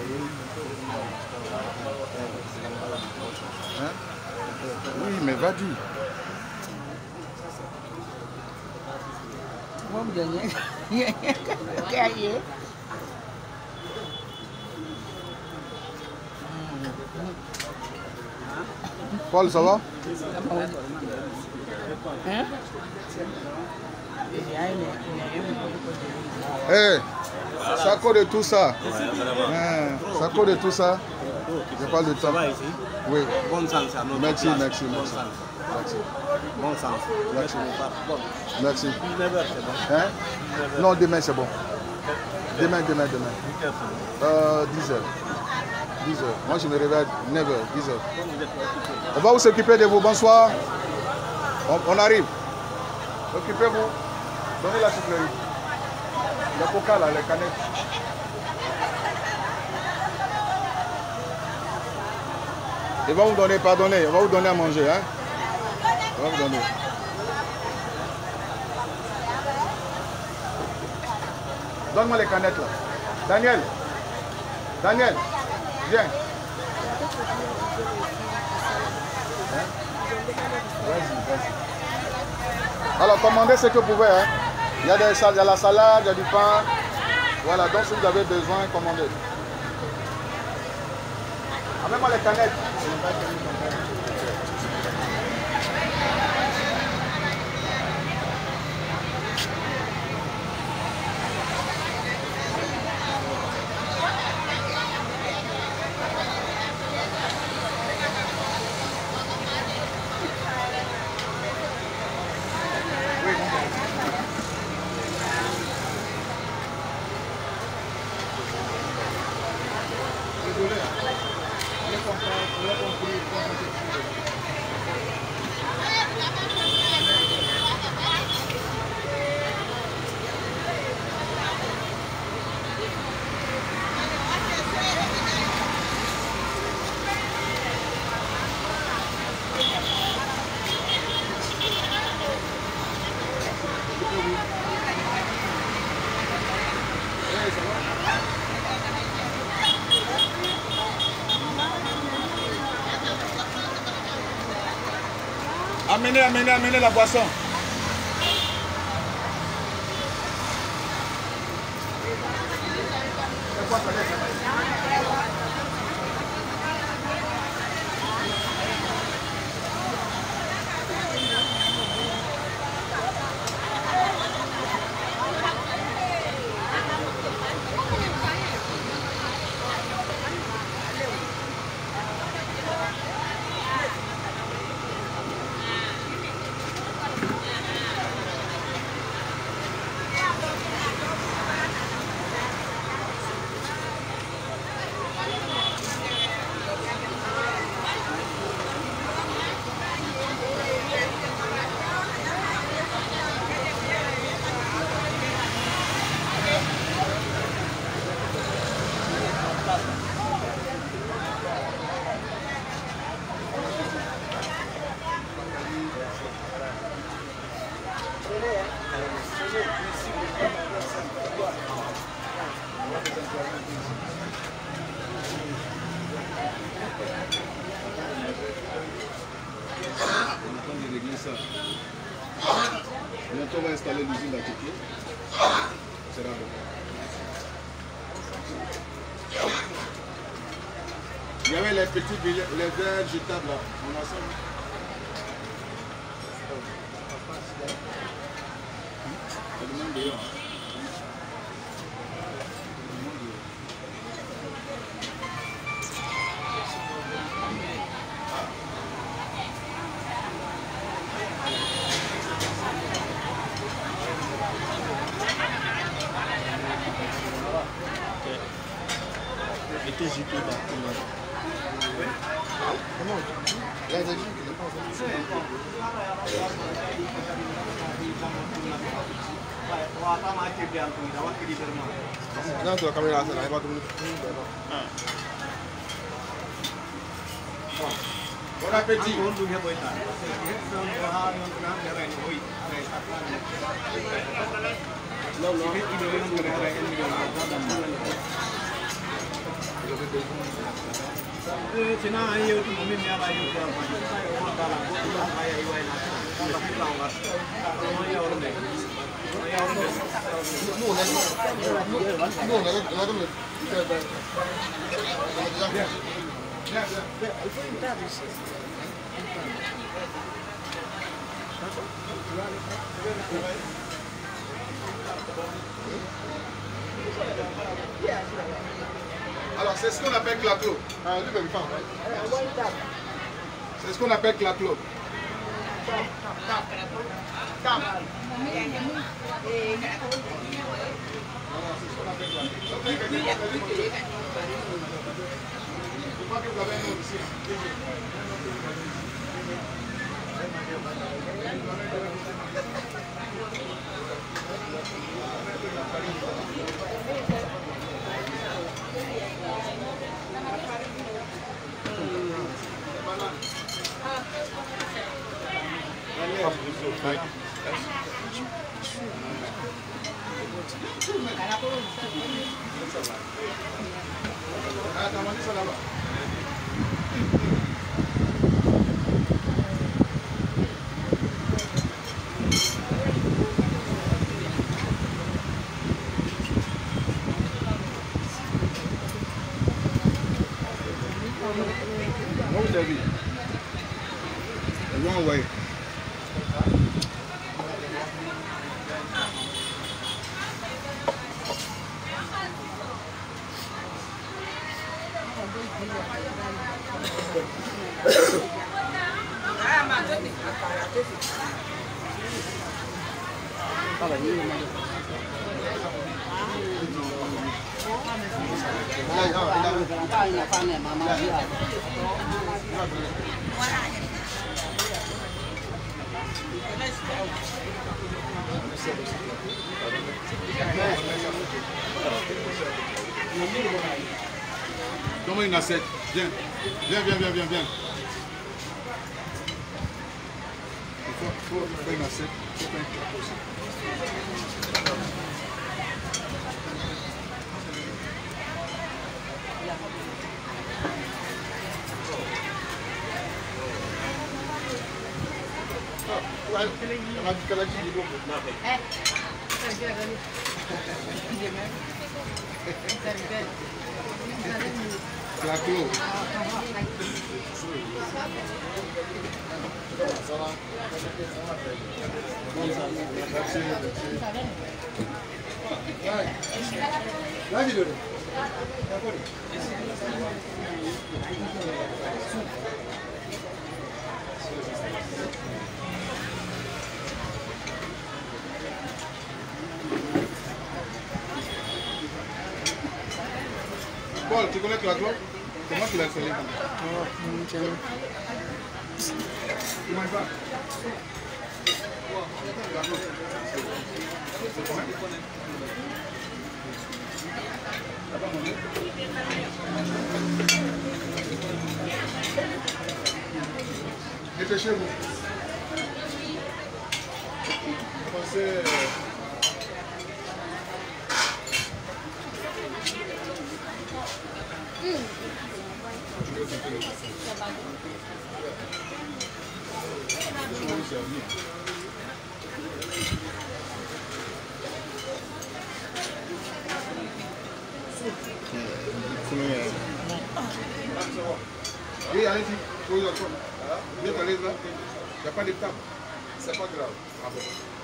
Hein? Oui, mais va-y. Paul, ça va? Hein? Hey, c'est à cause de tout ça. C'est à cause de tout ça. Je parle de temps. Oui. Bon sens à notre Merci, place. merci, Bon merci. sens. Merci. Bon sens. Merci. Bon. Merci. 19h, c'est bon. Hein? Non, demain c'est bon. Demain. 10h. 10h. Moi je me réveille à 9h, 10h. On va vous occuper de vous. Bonsoir. On arrive. Occupez-vous. Donnez la sucrerie. Le coca là, les canettes. Il va vous donner, pardonnez, on va vous donner à manger. Hein? On va vous donner. Donne-moi les canettes là. Daniel, viens. Hein? Vas-y. Alors commandez ce que vous pouvez. Hein? Il y a la salade, il y a du pain. Voilà, donc si vous avez besoin, commandez. Amène-moi les canettes. Amenez la boisson. ça. Bientôt, on va installer l'usine d'Atiki. C'est là. Il y avait les petits billets, les verres jetables là. On a ça. C'est le monde dehors. Mettez JP là. Comment? Là, il a dit qu'il n'est pas non, tu vas caméra, ça n'arrive pas tout le monde. Bon appétit. Alors, c'est ce qu'on appelle claclo. C'est ce qu'on appelle claclo. Je crois que vous avez un autre ici. Ah, t'as mangé ça là-bas. What would that be? The wrong way. Donne-moi une assiette. Viens. Viens. Il faut faire une assiette. Il faut faire un plateau aussi. Claclo. Paul, tu connais Claclo? Comment tu l'as installé? Tu manges pas? T'as pas mangé? Dépêchez-vous. Pensez... servi. Oui, allez-y. Posez encore. Viens t'aller là. Il n'y a pas de table. C'est pas grave. Bravo.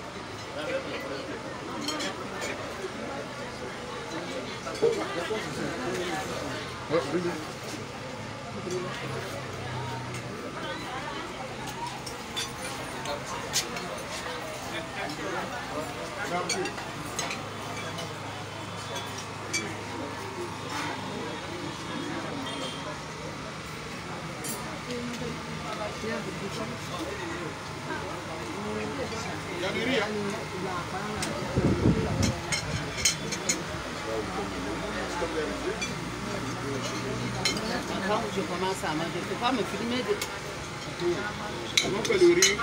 Il y a du riz, hein? Quand je commence à manger, je ne peux pas me filmer de... Comment on fait le riz?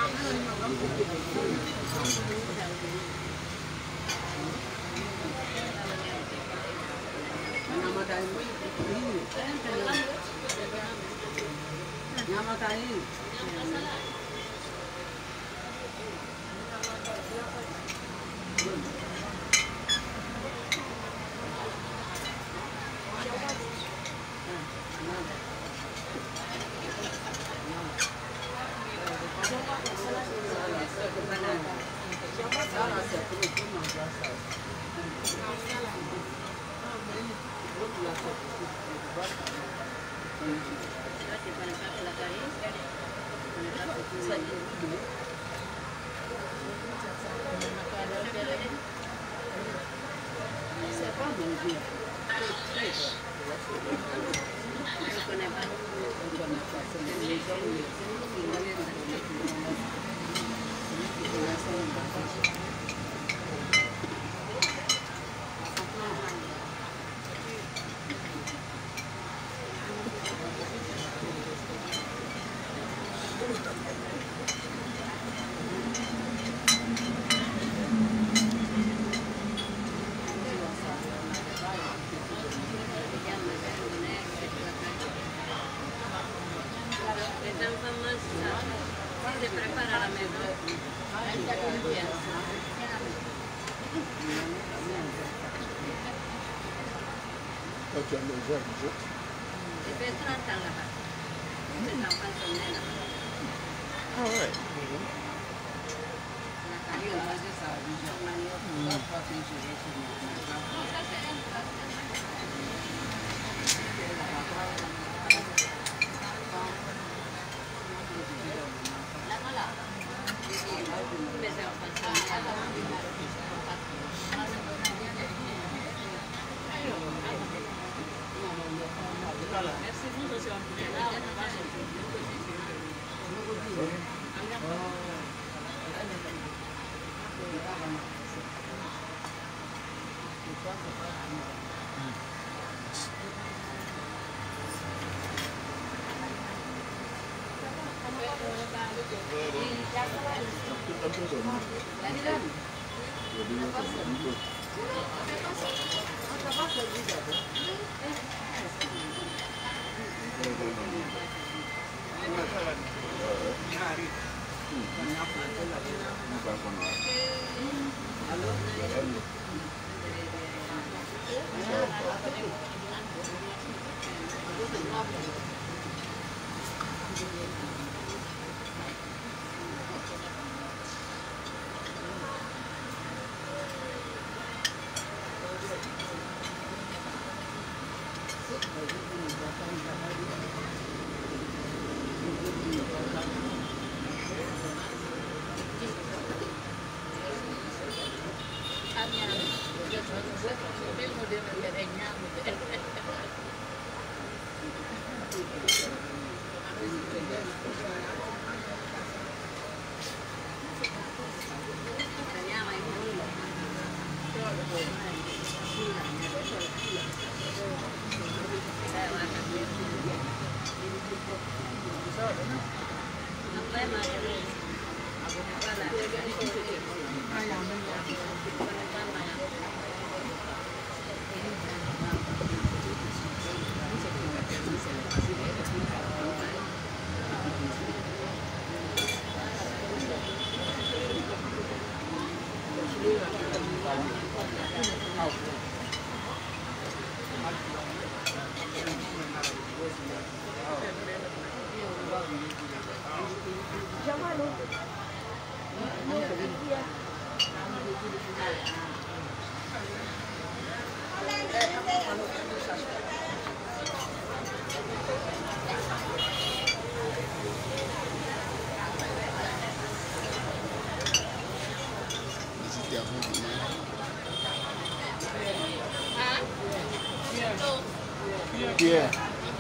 Pierre.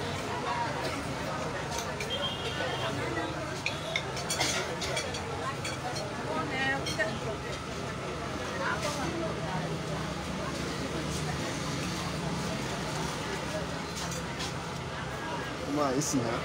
Comment ici, hein?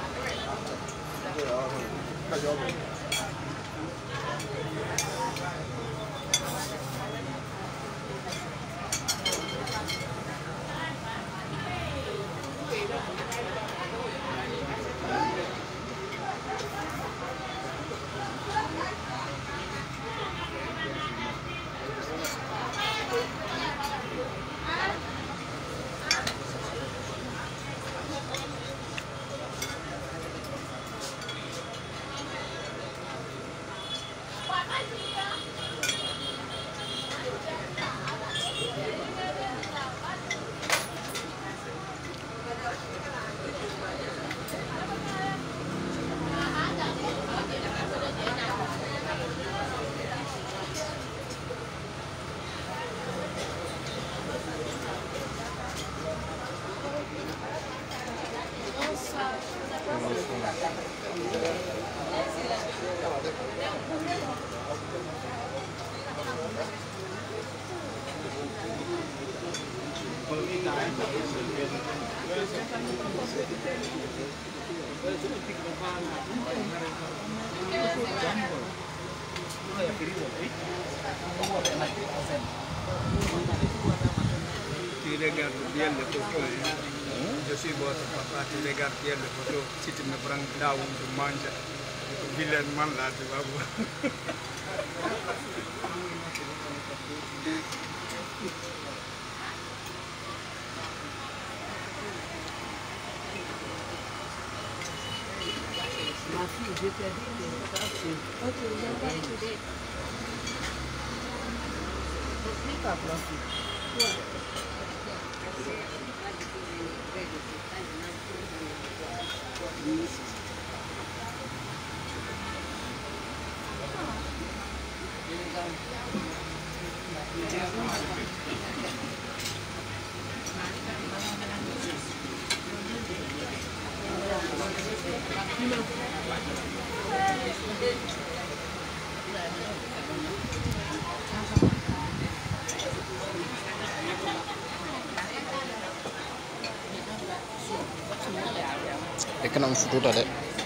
Tu regardes bien les photos. Je suis votre papa, tu regardes bien les photos. Si tu me prends là où je mange, vilainement là, tu vas voir. Ma fille, je t'ai dit que ça c'est... Ok, j'entends tout. C'est pas possible. Ouais. Kena foto tadi.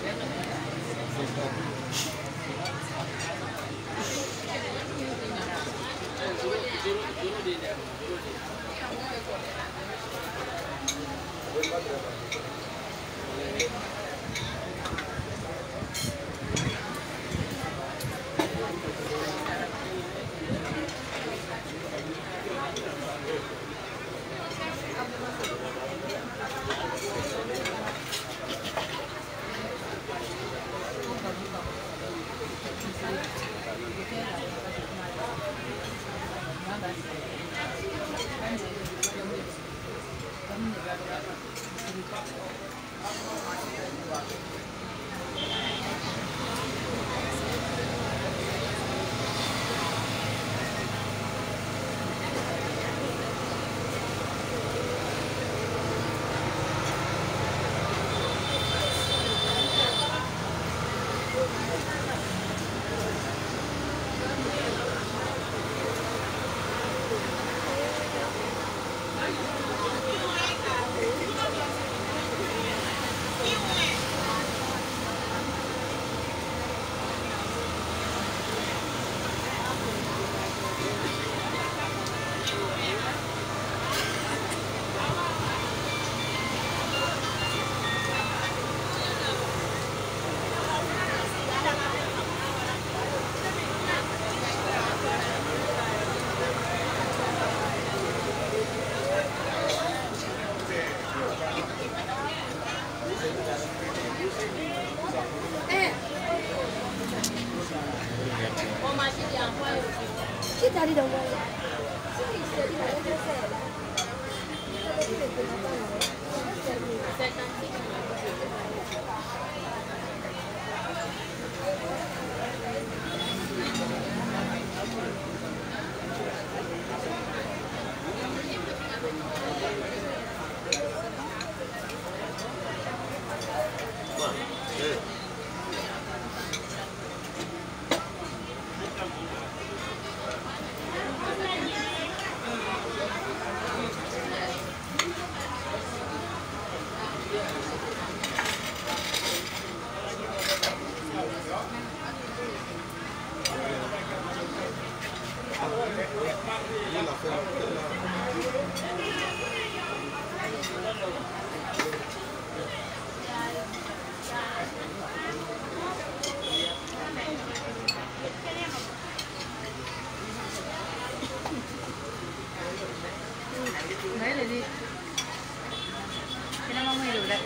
Qui t'a dit d'envoyer? Si, je t'ai dit d'aller le faire. Je t'ai dit de te Đấy là đi. Cái nó mới được đấy.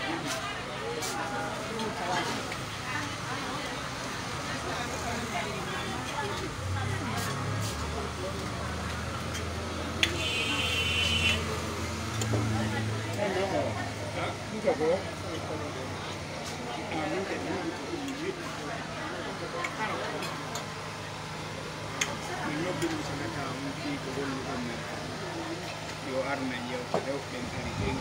Yo arme yo creo que en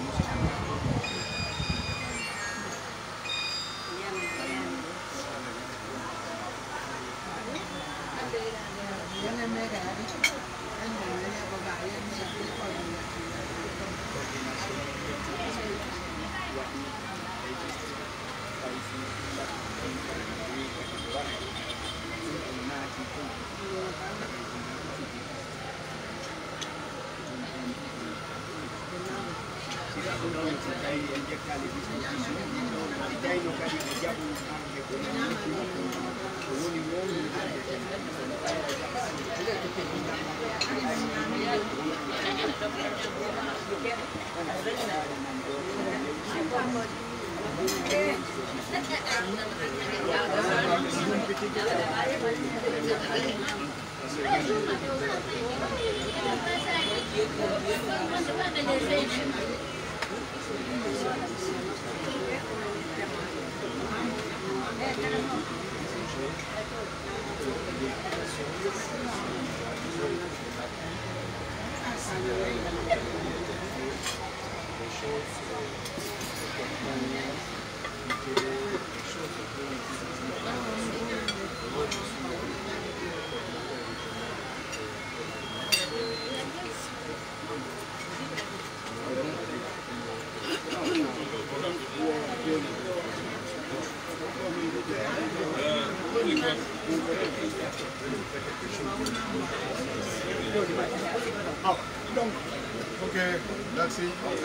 Donc, ok, merci.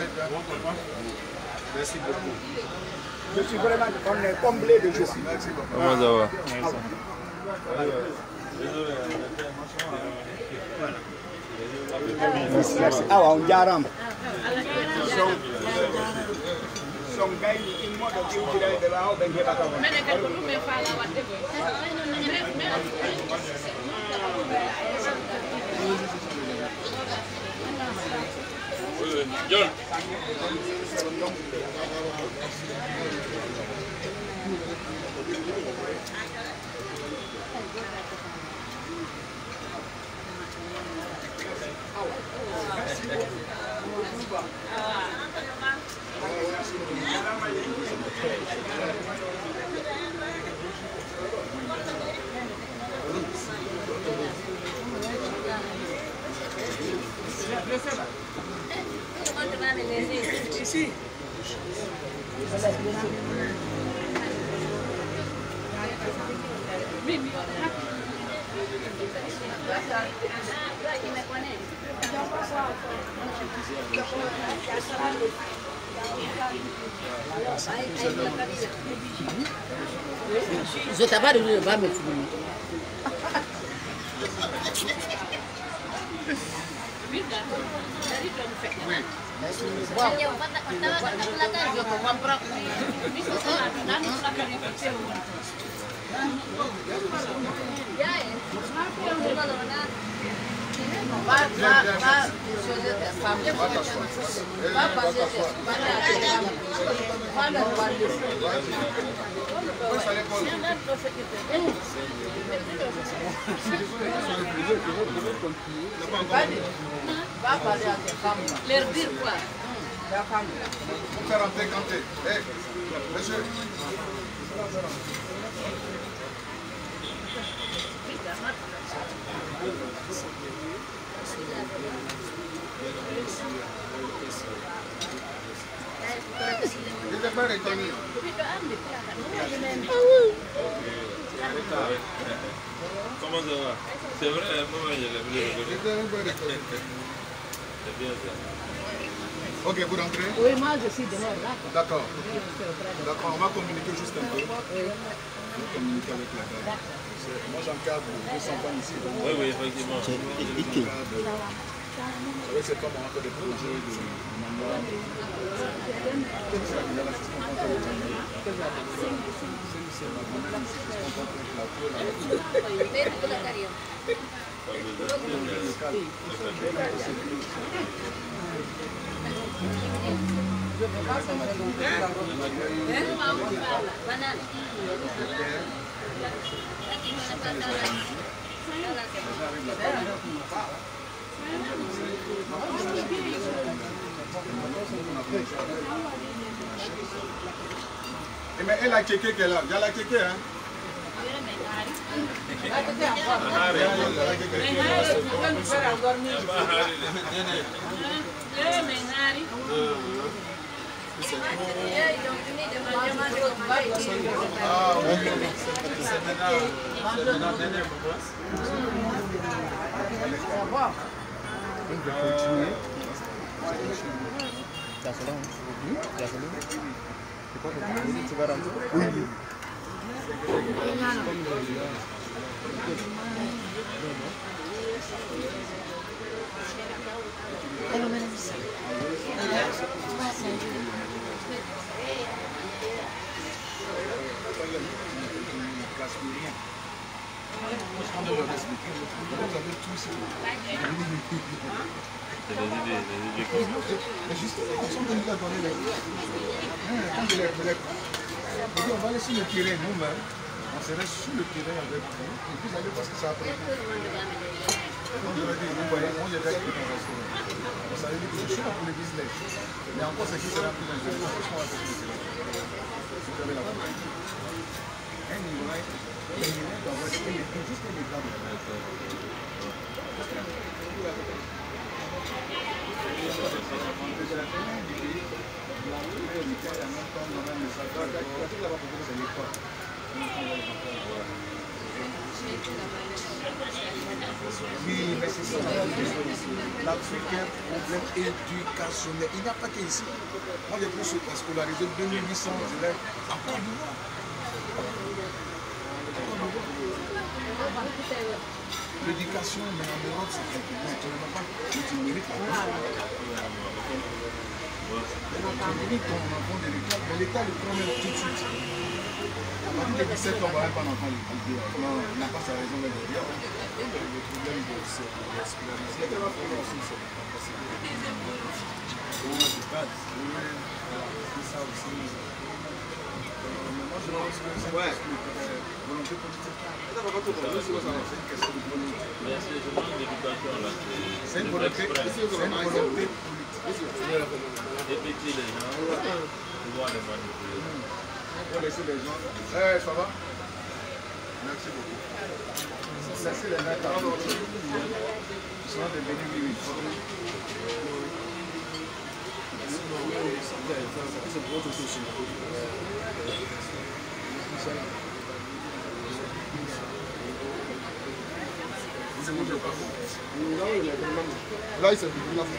Merci beaucoup. Je suis vraiment comblé de joie. Merci beaucoup. Comment ça va? Merci. Ah, on jaram. Son gay in modo di udire de la o ben heba ka won. Mene ka ko me fala wadde ko. John. Ici. Je t'avais dit de pas me filmer. Va parler à tes femmes. Leur dire quoi? La femme. Faut faire rentrer Kanté. Hé, monsieur. Il n'est pas reconnu. Comment ça va? C'est vrai, moi je l'ai vu. C'est bien ça. Ok, vous rentrez? Oui, moi je suis dehors là. D'accord. D'accord, on va communiquer juste un peu. On communiquer avec la dame. Moi j'encadre 200 femmes ici. Oui, oui, effectivement. Vous savez, c'est comme on a fait des projets de mandat. Mais elle a checké qu'elle a. Il y a la checké, hein? Ah oui, c'est maintenant dernier moment. On va continuer. Tu vas rentrer? Oui. On va aller sur le terrain nous-mêmes. On se reste sur le terrain avec vous. Et puis vous allez voir ce que ça apprend. Comme je l'ai dit, vous voyez, moi j'ai déjà écrit dans le restaurant. Vous savez que je suis là pour le business. Mais encore ce qui sera plus intéressant, c'est ce qu'on va faire sur le terrain. Vous avez la parole. Un niveau, juste un exemple. Oui, mais c'est ça. L'Africain, problème éducationnel. Il n'y a pas qu'ici. Moi, j'ai pu scolariser 2800 élèves en Côte d'Ivoire. L'éducation, mais en Europe, c'est quelque chose. Tu ne pas, tu mérites pas. Tu mérites ton enfant de l'école, mais l'État le prend même tout de suite. À partir de 17 ans, on ne va même pas l'enfant l'école. Non, il n'a pas sa raison de le dire. Le problème de scolariser, c'est pas possible. C'est ça aussi. Moi, je pense que c'est volonté politique. C'est une question de volonté. Mais c'est une éducation là. C'est une volonté politique. Dépêcher les gens, pouvoir les manipuler. Il faut laisser les gens. Ça va? Merci beaucoup. Laissez les mettre à l'autre. Ils sont devenus vivants. C'est votre souci. Là, il s'est venu là.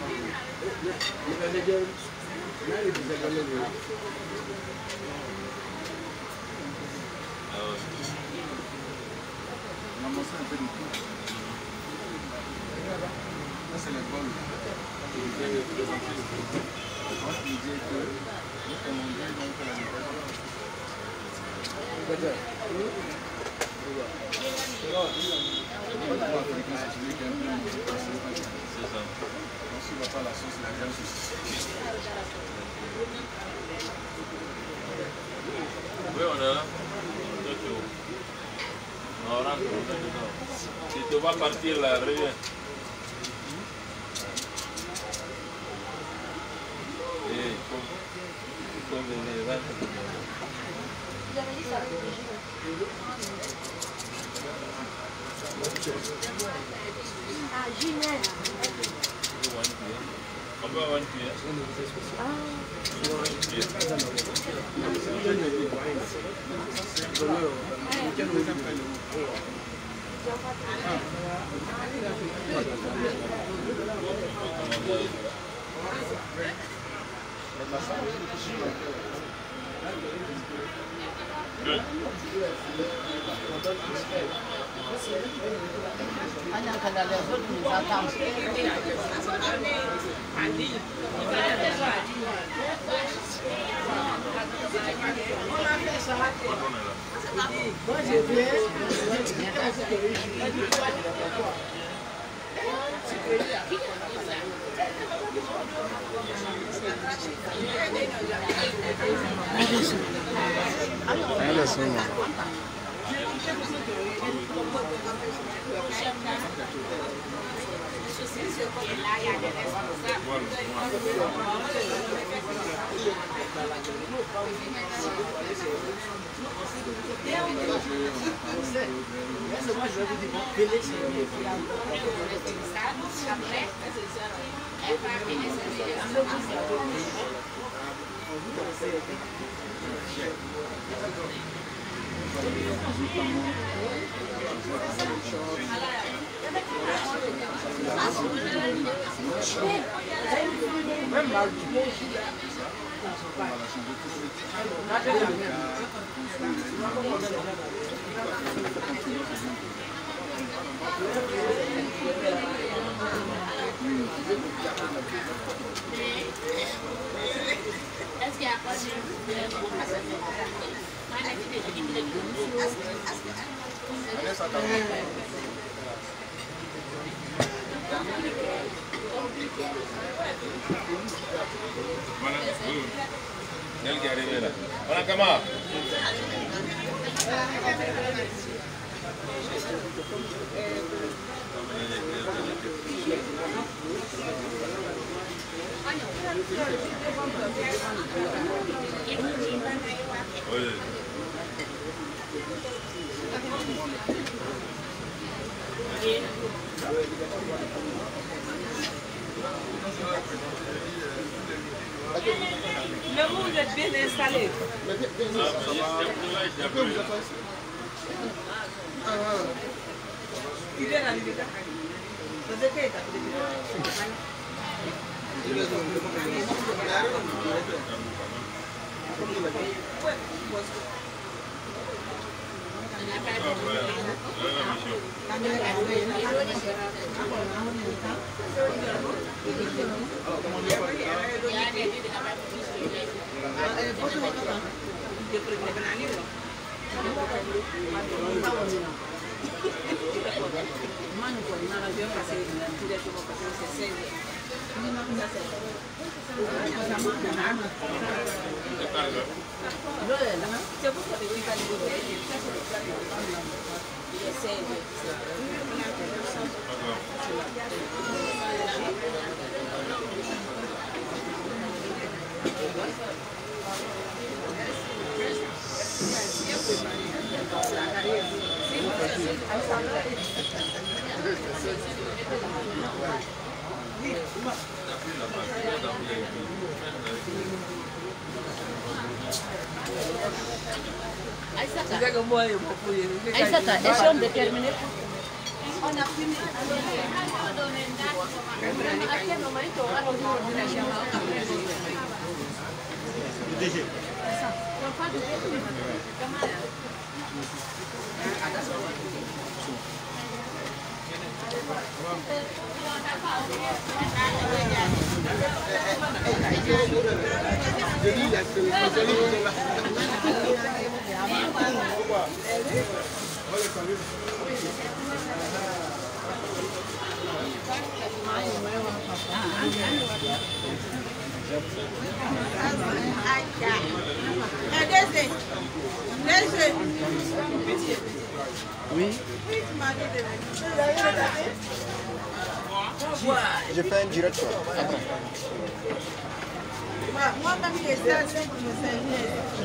On a montré un peu de tout. Là, c'est les bols. Je disais que nous commandons donc la livraison. Si on va pas la sauce, la viande aussi. Oui, on est là. On rentre dedans. Si tu vas partir là, reviens. Et comme les rentres dedans. Ah, Julien. On peut avoir une cuillère. Le monde est bien installé. Il est là, il est là. Aïssata, est-ce qu'on peut terminer? On a fini. Oui. Je fais un direct quoi. Moi-même, je suis là, c'est pour me servir.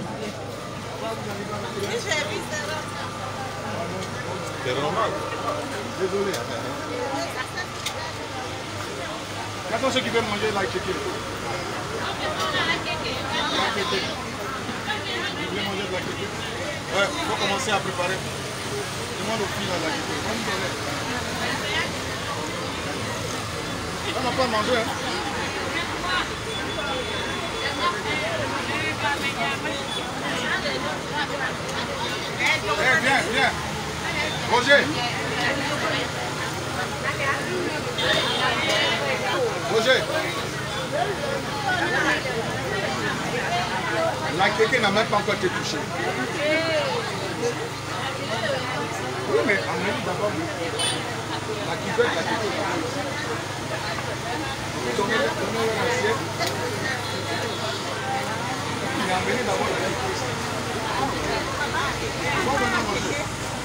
C'est normal. Désolé. Maintenant, ceux qui veulent manger la kéké. Vous voulez manger de la kéké? Ouais, il faut commencer à préparer. Demande aux filles là, on n'a pas mangé, hein. Viens, viens. Roger. Roger. La kéké n'a même pas encore été touchée. Oui, mais amène d'abord la cuvette, la kéké. Tournez l'assiette. Mais amenez d'abord la kéké. Bon, maintenant, manger.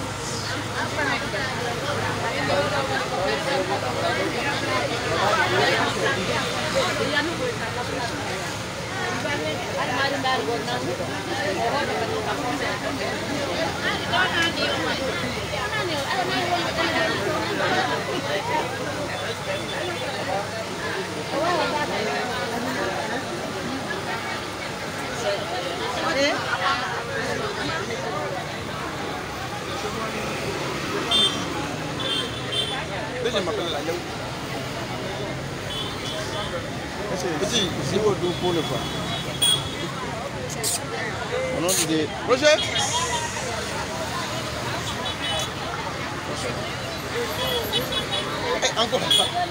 Je m'appelle la petit, c'est au dos pour le pas. Au nom de Roger. Encore.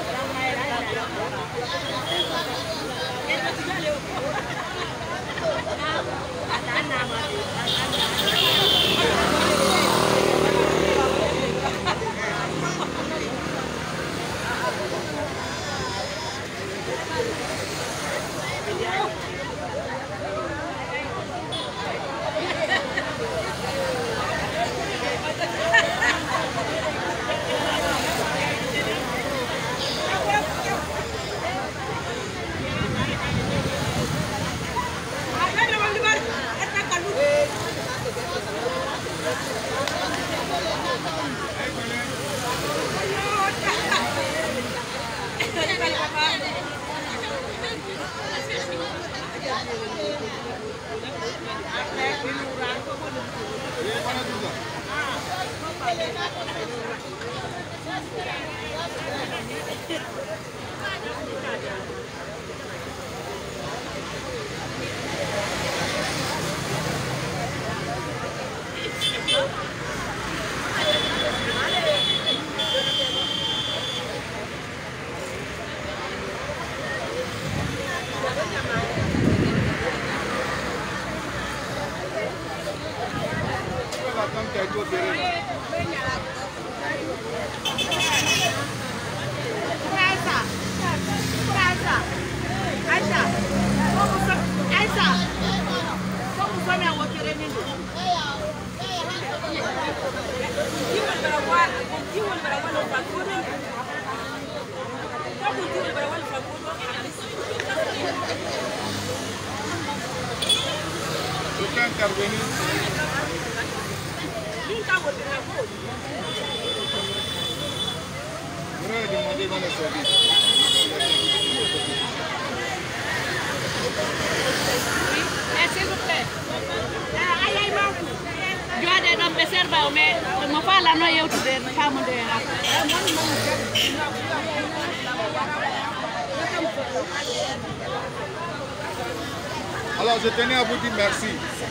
Alors je tenais à vous dire merci.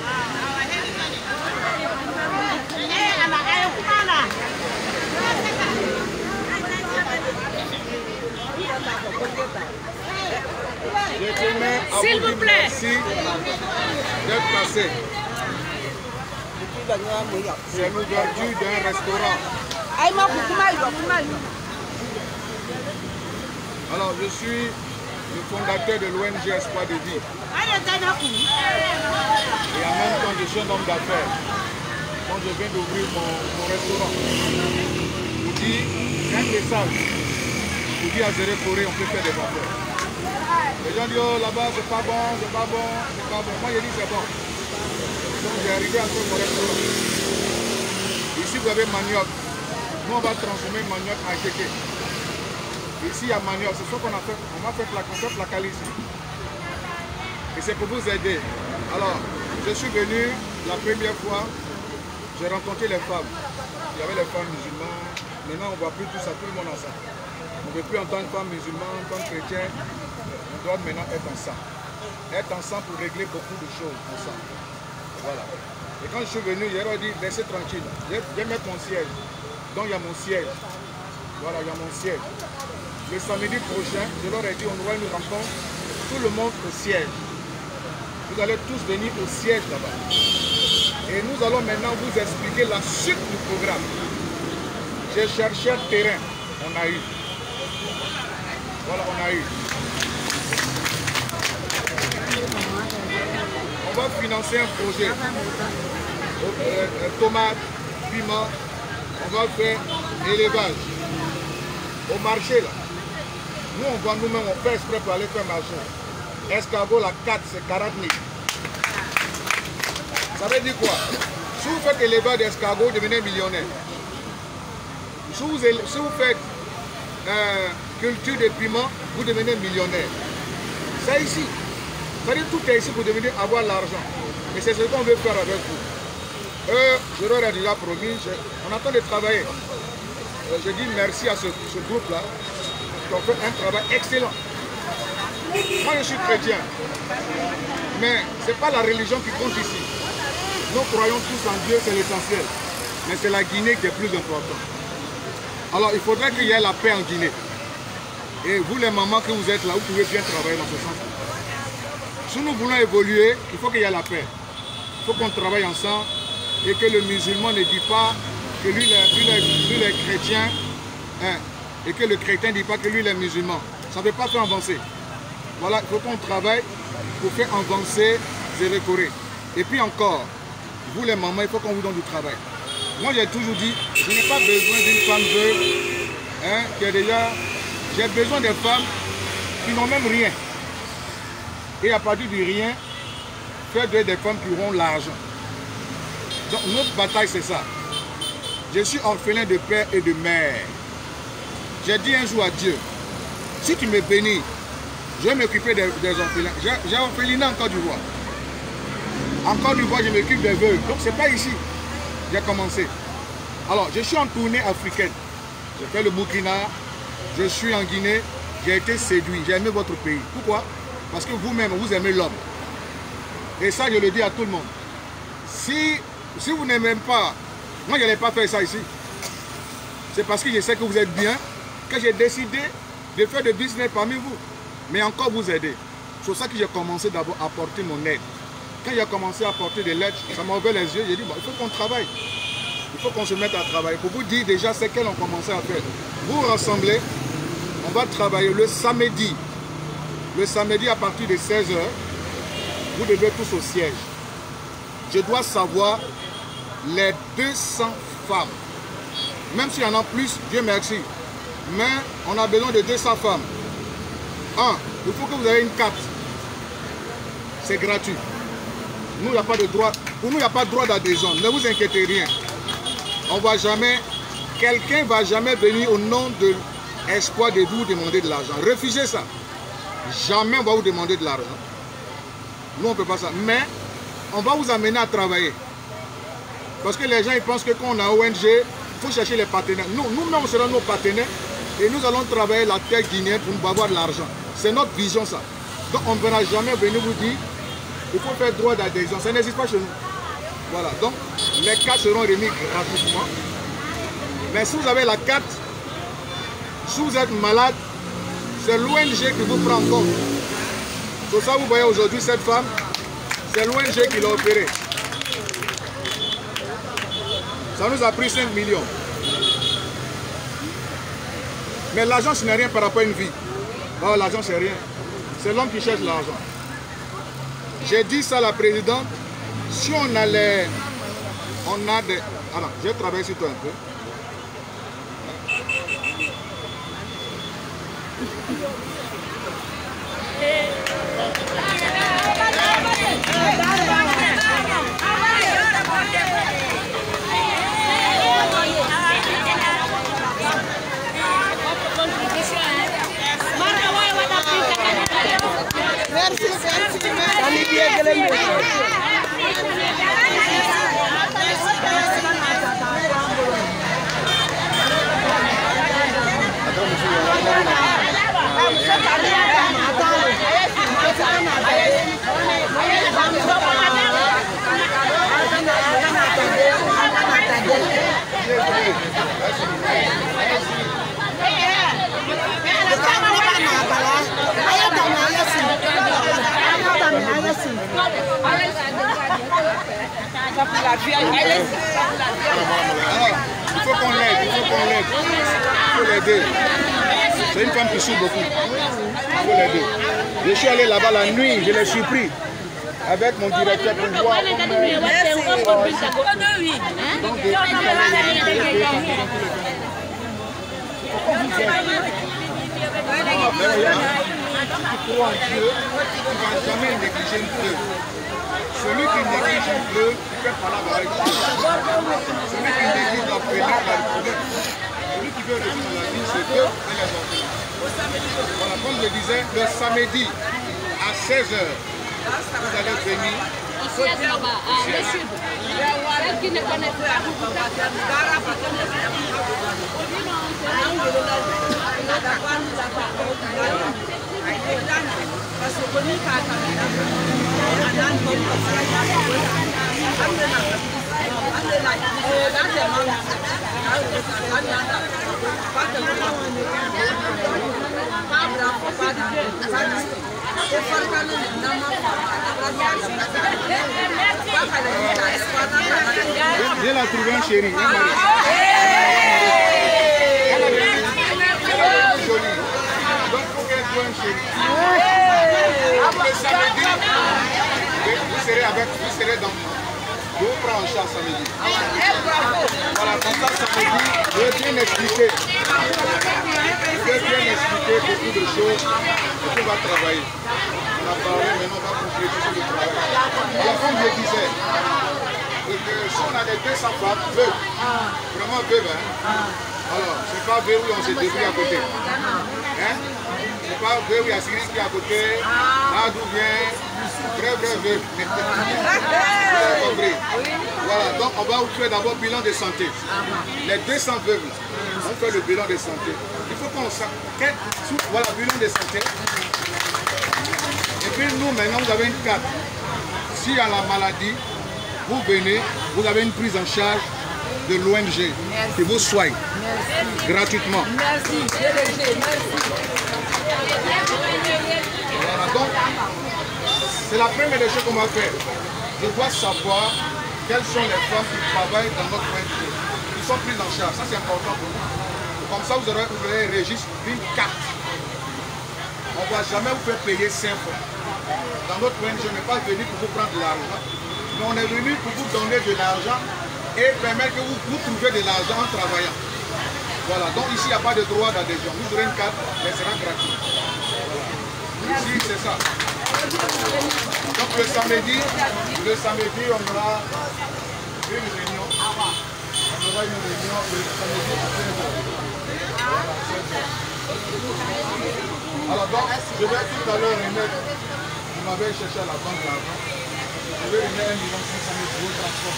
Je tenais à vous dire merci d'être passé. C'est l'ouverture d'un restaurant. Alors je suis le fondateur de l'ONG Espoir de Vie. Et en même temps, je suis un homme d'affaires. Donc je viens d'ouvrir mon restaurant. Vous dites, un message. Vous dites à Zéré Forêt, on peut faire des affaires. Les gens disent, oh là-bas, c'est pas bon, c'est pas bon, c'est pas bon. Moi, j'ai dit, c'est bon. Donc j'ai arrivé à faire mon restaurant. Ici, vous avez manioc. Nous, on va transformer manioc en kéké. Ici, il y a manioc. C'est ce qu'on a fait. On va faire la calice. Et c'est pour vous aider. Alors, je suis venu la première fois, j'ai rencontré les femmes. il y avait les femmes musulmanes. Maintenant, on ne voit plus tout ça, tout le monde a ça. On ne veut plus entendre femme musulmane, femme chrétienne. On doit maintenant être ensemble. Être ensemble pour régler beaucoup de choses ensemble. Voilà. Et quand je suis venu, je leur ai dit, laissez tranquille. Je vais mettre mon siège. Donc il y a mon siège. Voilà, il y a mon siège. Le samedi prochain, je leur ai dit, on aura une rencontre, tout le monde au siège. Vous allez tous venir au siège là-bas. Et nous allons maintenant vous expliquer la suite du programme. J'ai cherché un terrain, on a eu. Voilà, on a eu. On va financer un projet. Tomates, piments, on va faire élevage. Au marché là. Nous on voit nous-mêmes, on fait exprès pour aller faire marché. Escargot la 4, c'est 40 000. Ça veut dire quoi? Si vous faites élevage d'escargot, vous devenez millionnaire. Si vous faites culture de piments, vous devenez millionnaire. C'est ici. C'est-à-dire tout est ici pour devenir avoir l'argent. Et c'est ce qu'on veut faire avec vous. Je leur ai déjà promis, on attend de travailler. Je dis merci à ce groupe-là qui ont fait un travail excellent. Moi je suis chrétien, mais ce n'est pas la religion qui compte ici. Nous croyons tous en Dieu, c'est l'essentiel. Mais c'est la Guinée qui est plus importante. Alors il faudrait qu'il y ait la paix en Guinée. Et vous les mamans que vous êtes là, vous pouvez bien travailler dans ce sens. Si nous voulons évoluer, il faut qu'il y ait la paix. Il faut qu'on travaille ensemble et que le musulman ne dit pas que lui est chrétien, hein, et que le chrétien ne dit pas que lui il est musulman. Ça ne veut pas faire avancer. Voilà, il faut qu'on travaille pour faire avancer Zéro Corée. Et puis encore, vous les mamans, il faut qu'on vous donne du travail. Moi j'ai toujours dit, je n'ai pas besoin d'une femme veuve, hein, qui est déjà... J'ai besoin des femmes qui n'ont même rien. Et à partir du rien, faire des femmes qui auront l'argent. Donc notre bataille c'est ça. Je suis orphelin de père et de mère. J'ai dit un jour à Dieu, si tu me bénis, je vais m'occuper des orphelins. J'ai orphelinat en Côte d'Ivoire. En Côte d'Ivoire, je m'occupe des veuves. Donc c'est pas ici. J'ai commencé. Alors, je suis en tournée africaine. J'ai fait le Burkina, je suis en Guinée, j'ai été séduit. J'ai aimé votre pays. Pourquoi? Parce que vous-même, vous aimez l'homme. Et ça, je le dis à tout le monde. Si vous n'aimez pas, moi je n'allais pas faire ça ici. C'est parce que je sais que vous êtes bien, que j'ai décidé de faire du business parmi vous. Mais encore vous aider. C'est pour ça que j'ai commencé d'abord à apporter mon aide. Quand j'ai commencé à apporter de l'aide, ça m'a ouvert les yeux. J'ai dit, bon, il faut qu'on travaille. Il faut qu'on se mette à travailler. Pour vous dire déjà ce qu'elles ont commencé à faire. Vous rassemblez, on va travailler le samedi. Le samedi à partir de 16 h, vous devez tous au siège. Je dois savoir les 200 femmes. Même s'il y en a plus, Dieu merci. Mais on a besoin de 200 femmes. Il faut que vous ayez une carte. C'est gratuit. Nous, il n'y a pas de droit. Pour nous, il n'y a pas de droit d'adhésion. Ne vous inquiétez rien. On va jamais. Quelqu'un ne va jamais venir au nom de l'espoir de vous demander de l'argent. Refusez ça. Jamais on va vous demander de l'argent. Nous, on ne peut pas ça. Mais on va vous amener à travailler. Parce que les gens ils pensent que quand on a ONG, il faut chercher les partenaires. Nous-mêmes, on sera nos partenaires et nous allons travailler la terre guinéenne pour nous avoir de l'argent. C'est notre vision, ça. Donc, on ne verra jamais venir vous dire il faut faire droit d'adhésion. Ça n'existe pas chez nous. Voilà. Donc, les cartes seront remises gratuitement. Mais si vous avez la carte, si vous êtes malade, c'est l'ONG qui vous prend en compte. Pour ça, vous voyez aujourd'hui cette femme, c'est l'ONG qui l'a opérée. Ça nous a pris 5 millions. Mais l'argent, ce n'est rien par rapport à une vie. Oh, l'argent, c'est rien. C'est l'homme qui cherche l'argent. J'ai dit ça à la présidente. Si on a des... Alors, je vais travailler sur toi un peu. Merci. la vieille. Elle est il faut qu'on l'aide, il faut l'aider. C'est une femme qui souffre beaucoup. Il faut l'aider. Je suis allé là-bas la nuit, je l'ai surpris avec mon directeur pour voir. Tu crois en Dieu, tu ne vas jamais négliger une preuve. Celui qui néglige une preuve, il fait pas la barrière. Celui qui néglige la preuve, va le problème. Celui qui veut réussir dans la vie, c'est Dieu et les orphelins. Voilà, comme je disais, le samedi à 16h, vous allez venir. Ici à Saba, le sud. Celle qui ne connaît pas. Je l'ai trouvé un chéri. Elle est jolie. Donc il faut qu'elle soit un chéri. Le samedi, vous serez dans moi. Je vous prends en charge samedi. Voilà, comme ça samedi, je vais bien expliquer. Beaucoup de choses et on va travailler. On a parlé, maintenant on va concrétiser le travail. Alors comme je disais, si on a des 200 femmes, veuves, vraiment veuves, alors c'est pas veuve où on se débrouille à côté. C'est pas veuve où il y a Cyril qui est à côté, là d'où vient, vrai veuve. Vous avez compris. Voilà, donc on va vous faire d'abord bilan de santé. Les 200 veuves, on fait le bilan de santé. Il faut qu'on s'enquête sur voilà, le bilan de santé. Et puis nous, maintenant, vous avez une carte. S'il y a la maladie, vous venez, vous avez une prise en charge de l'ONG qui vous soigne gratuitement. Merci, merci. Voilà, donc, c'est la première des choses qu'on va faire. Je dois savoir quelles sont les femmes qui travaillent dans notre ONG, qui sont prises en charge. Ça, c'est important pour nous. Comme ça, vous aurez un registre d'une carte. On ne va jamais vous faire payer 5 fois. Dans notre ONG, on n'est pas venu pour vous prendre de l'argent, mais on est venu pour vous donner de l'argent et permettre que vous trouviez de l'argent en travaillant. Voilà, donc ici, il n'y a pas de droit d'adhésion. Vous aurez une carte, mais elle sera gratuite. Voilà. Ici, c'est ça. Donc le samedi, on aura une réunion. On aura une réunion le samedi à 15h. Alors donc, je vais tout à l'heure remettre, vous m'avez cherché à la banque d'argent, je vais remettre 1 600 000 euros transport.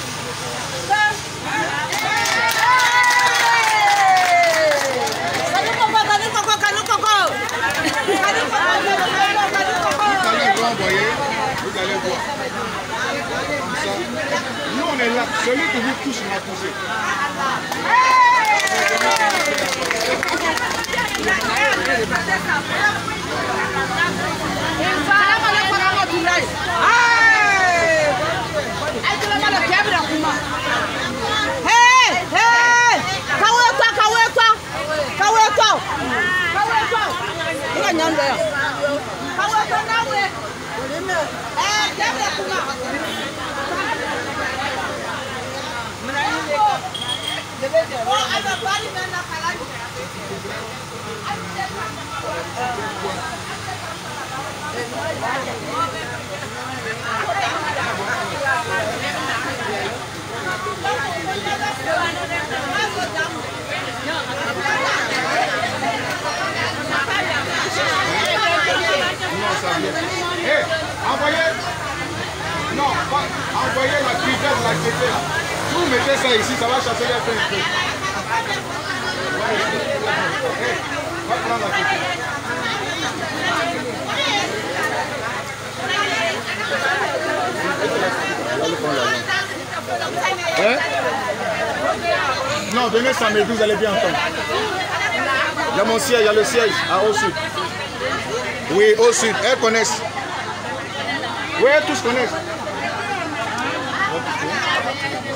Vous allez voir. Comme ça. Nous on est là, celui qui vous touche m'a touché. Hey, envoyez. Non, envoyez la cuvette, la tétée là. Vous mettez ça ici, ça va chasser les feux. Hey, va prendre la tétée. Hein? Non, venez samedi, vous allez bien entendre. Il y a mon siège, il y a le siège au sud. Oui, au sud, elles connaissent. Oui, elles tous connaissent.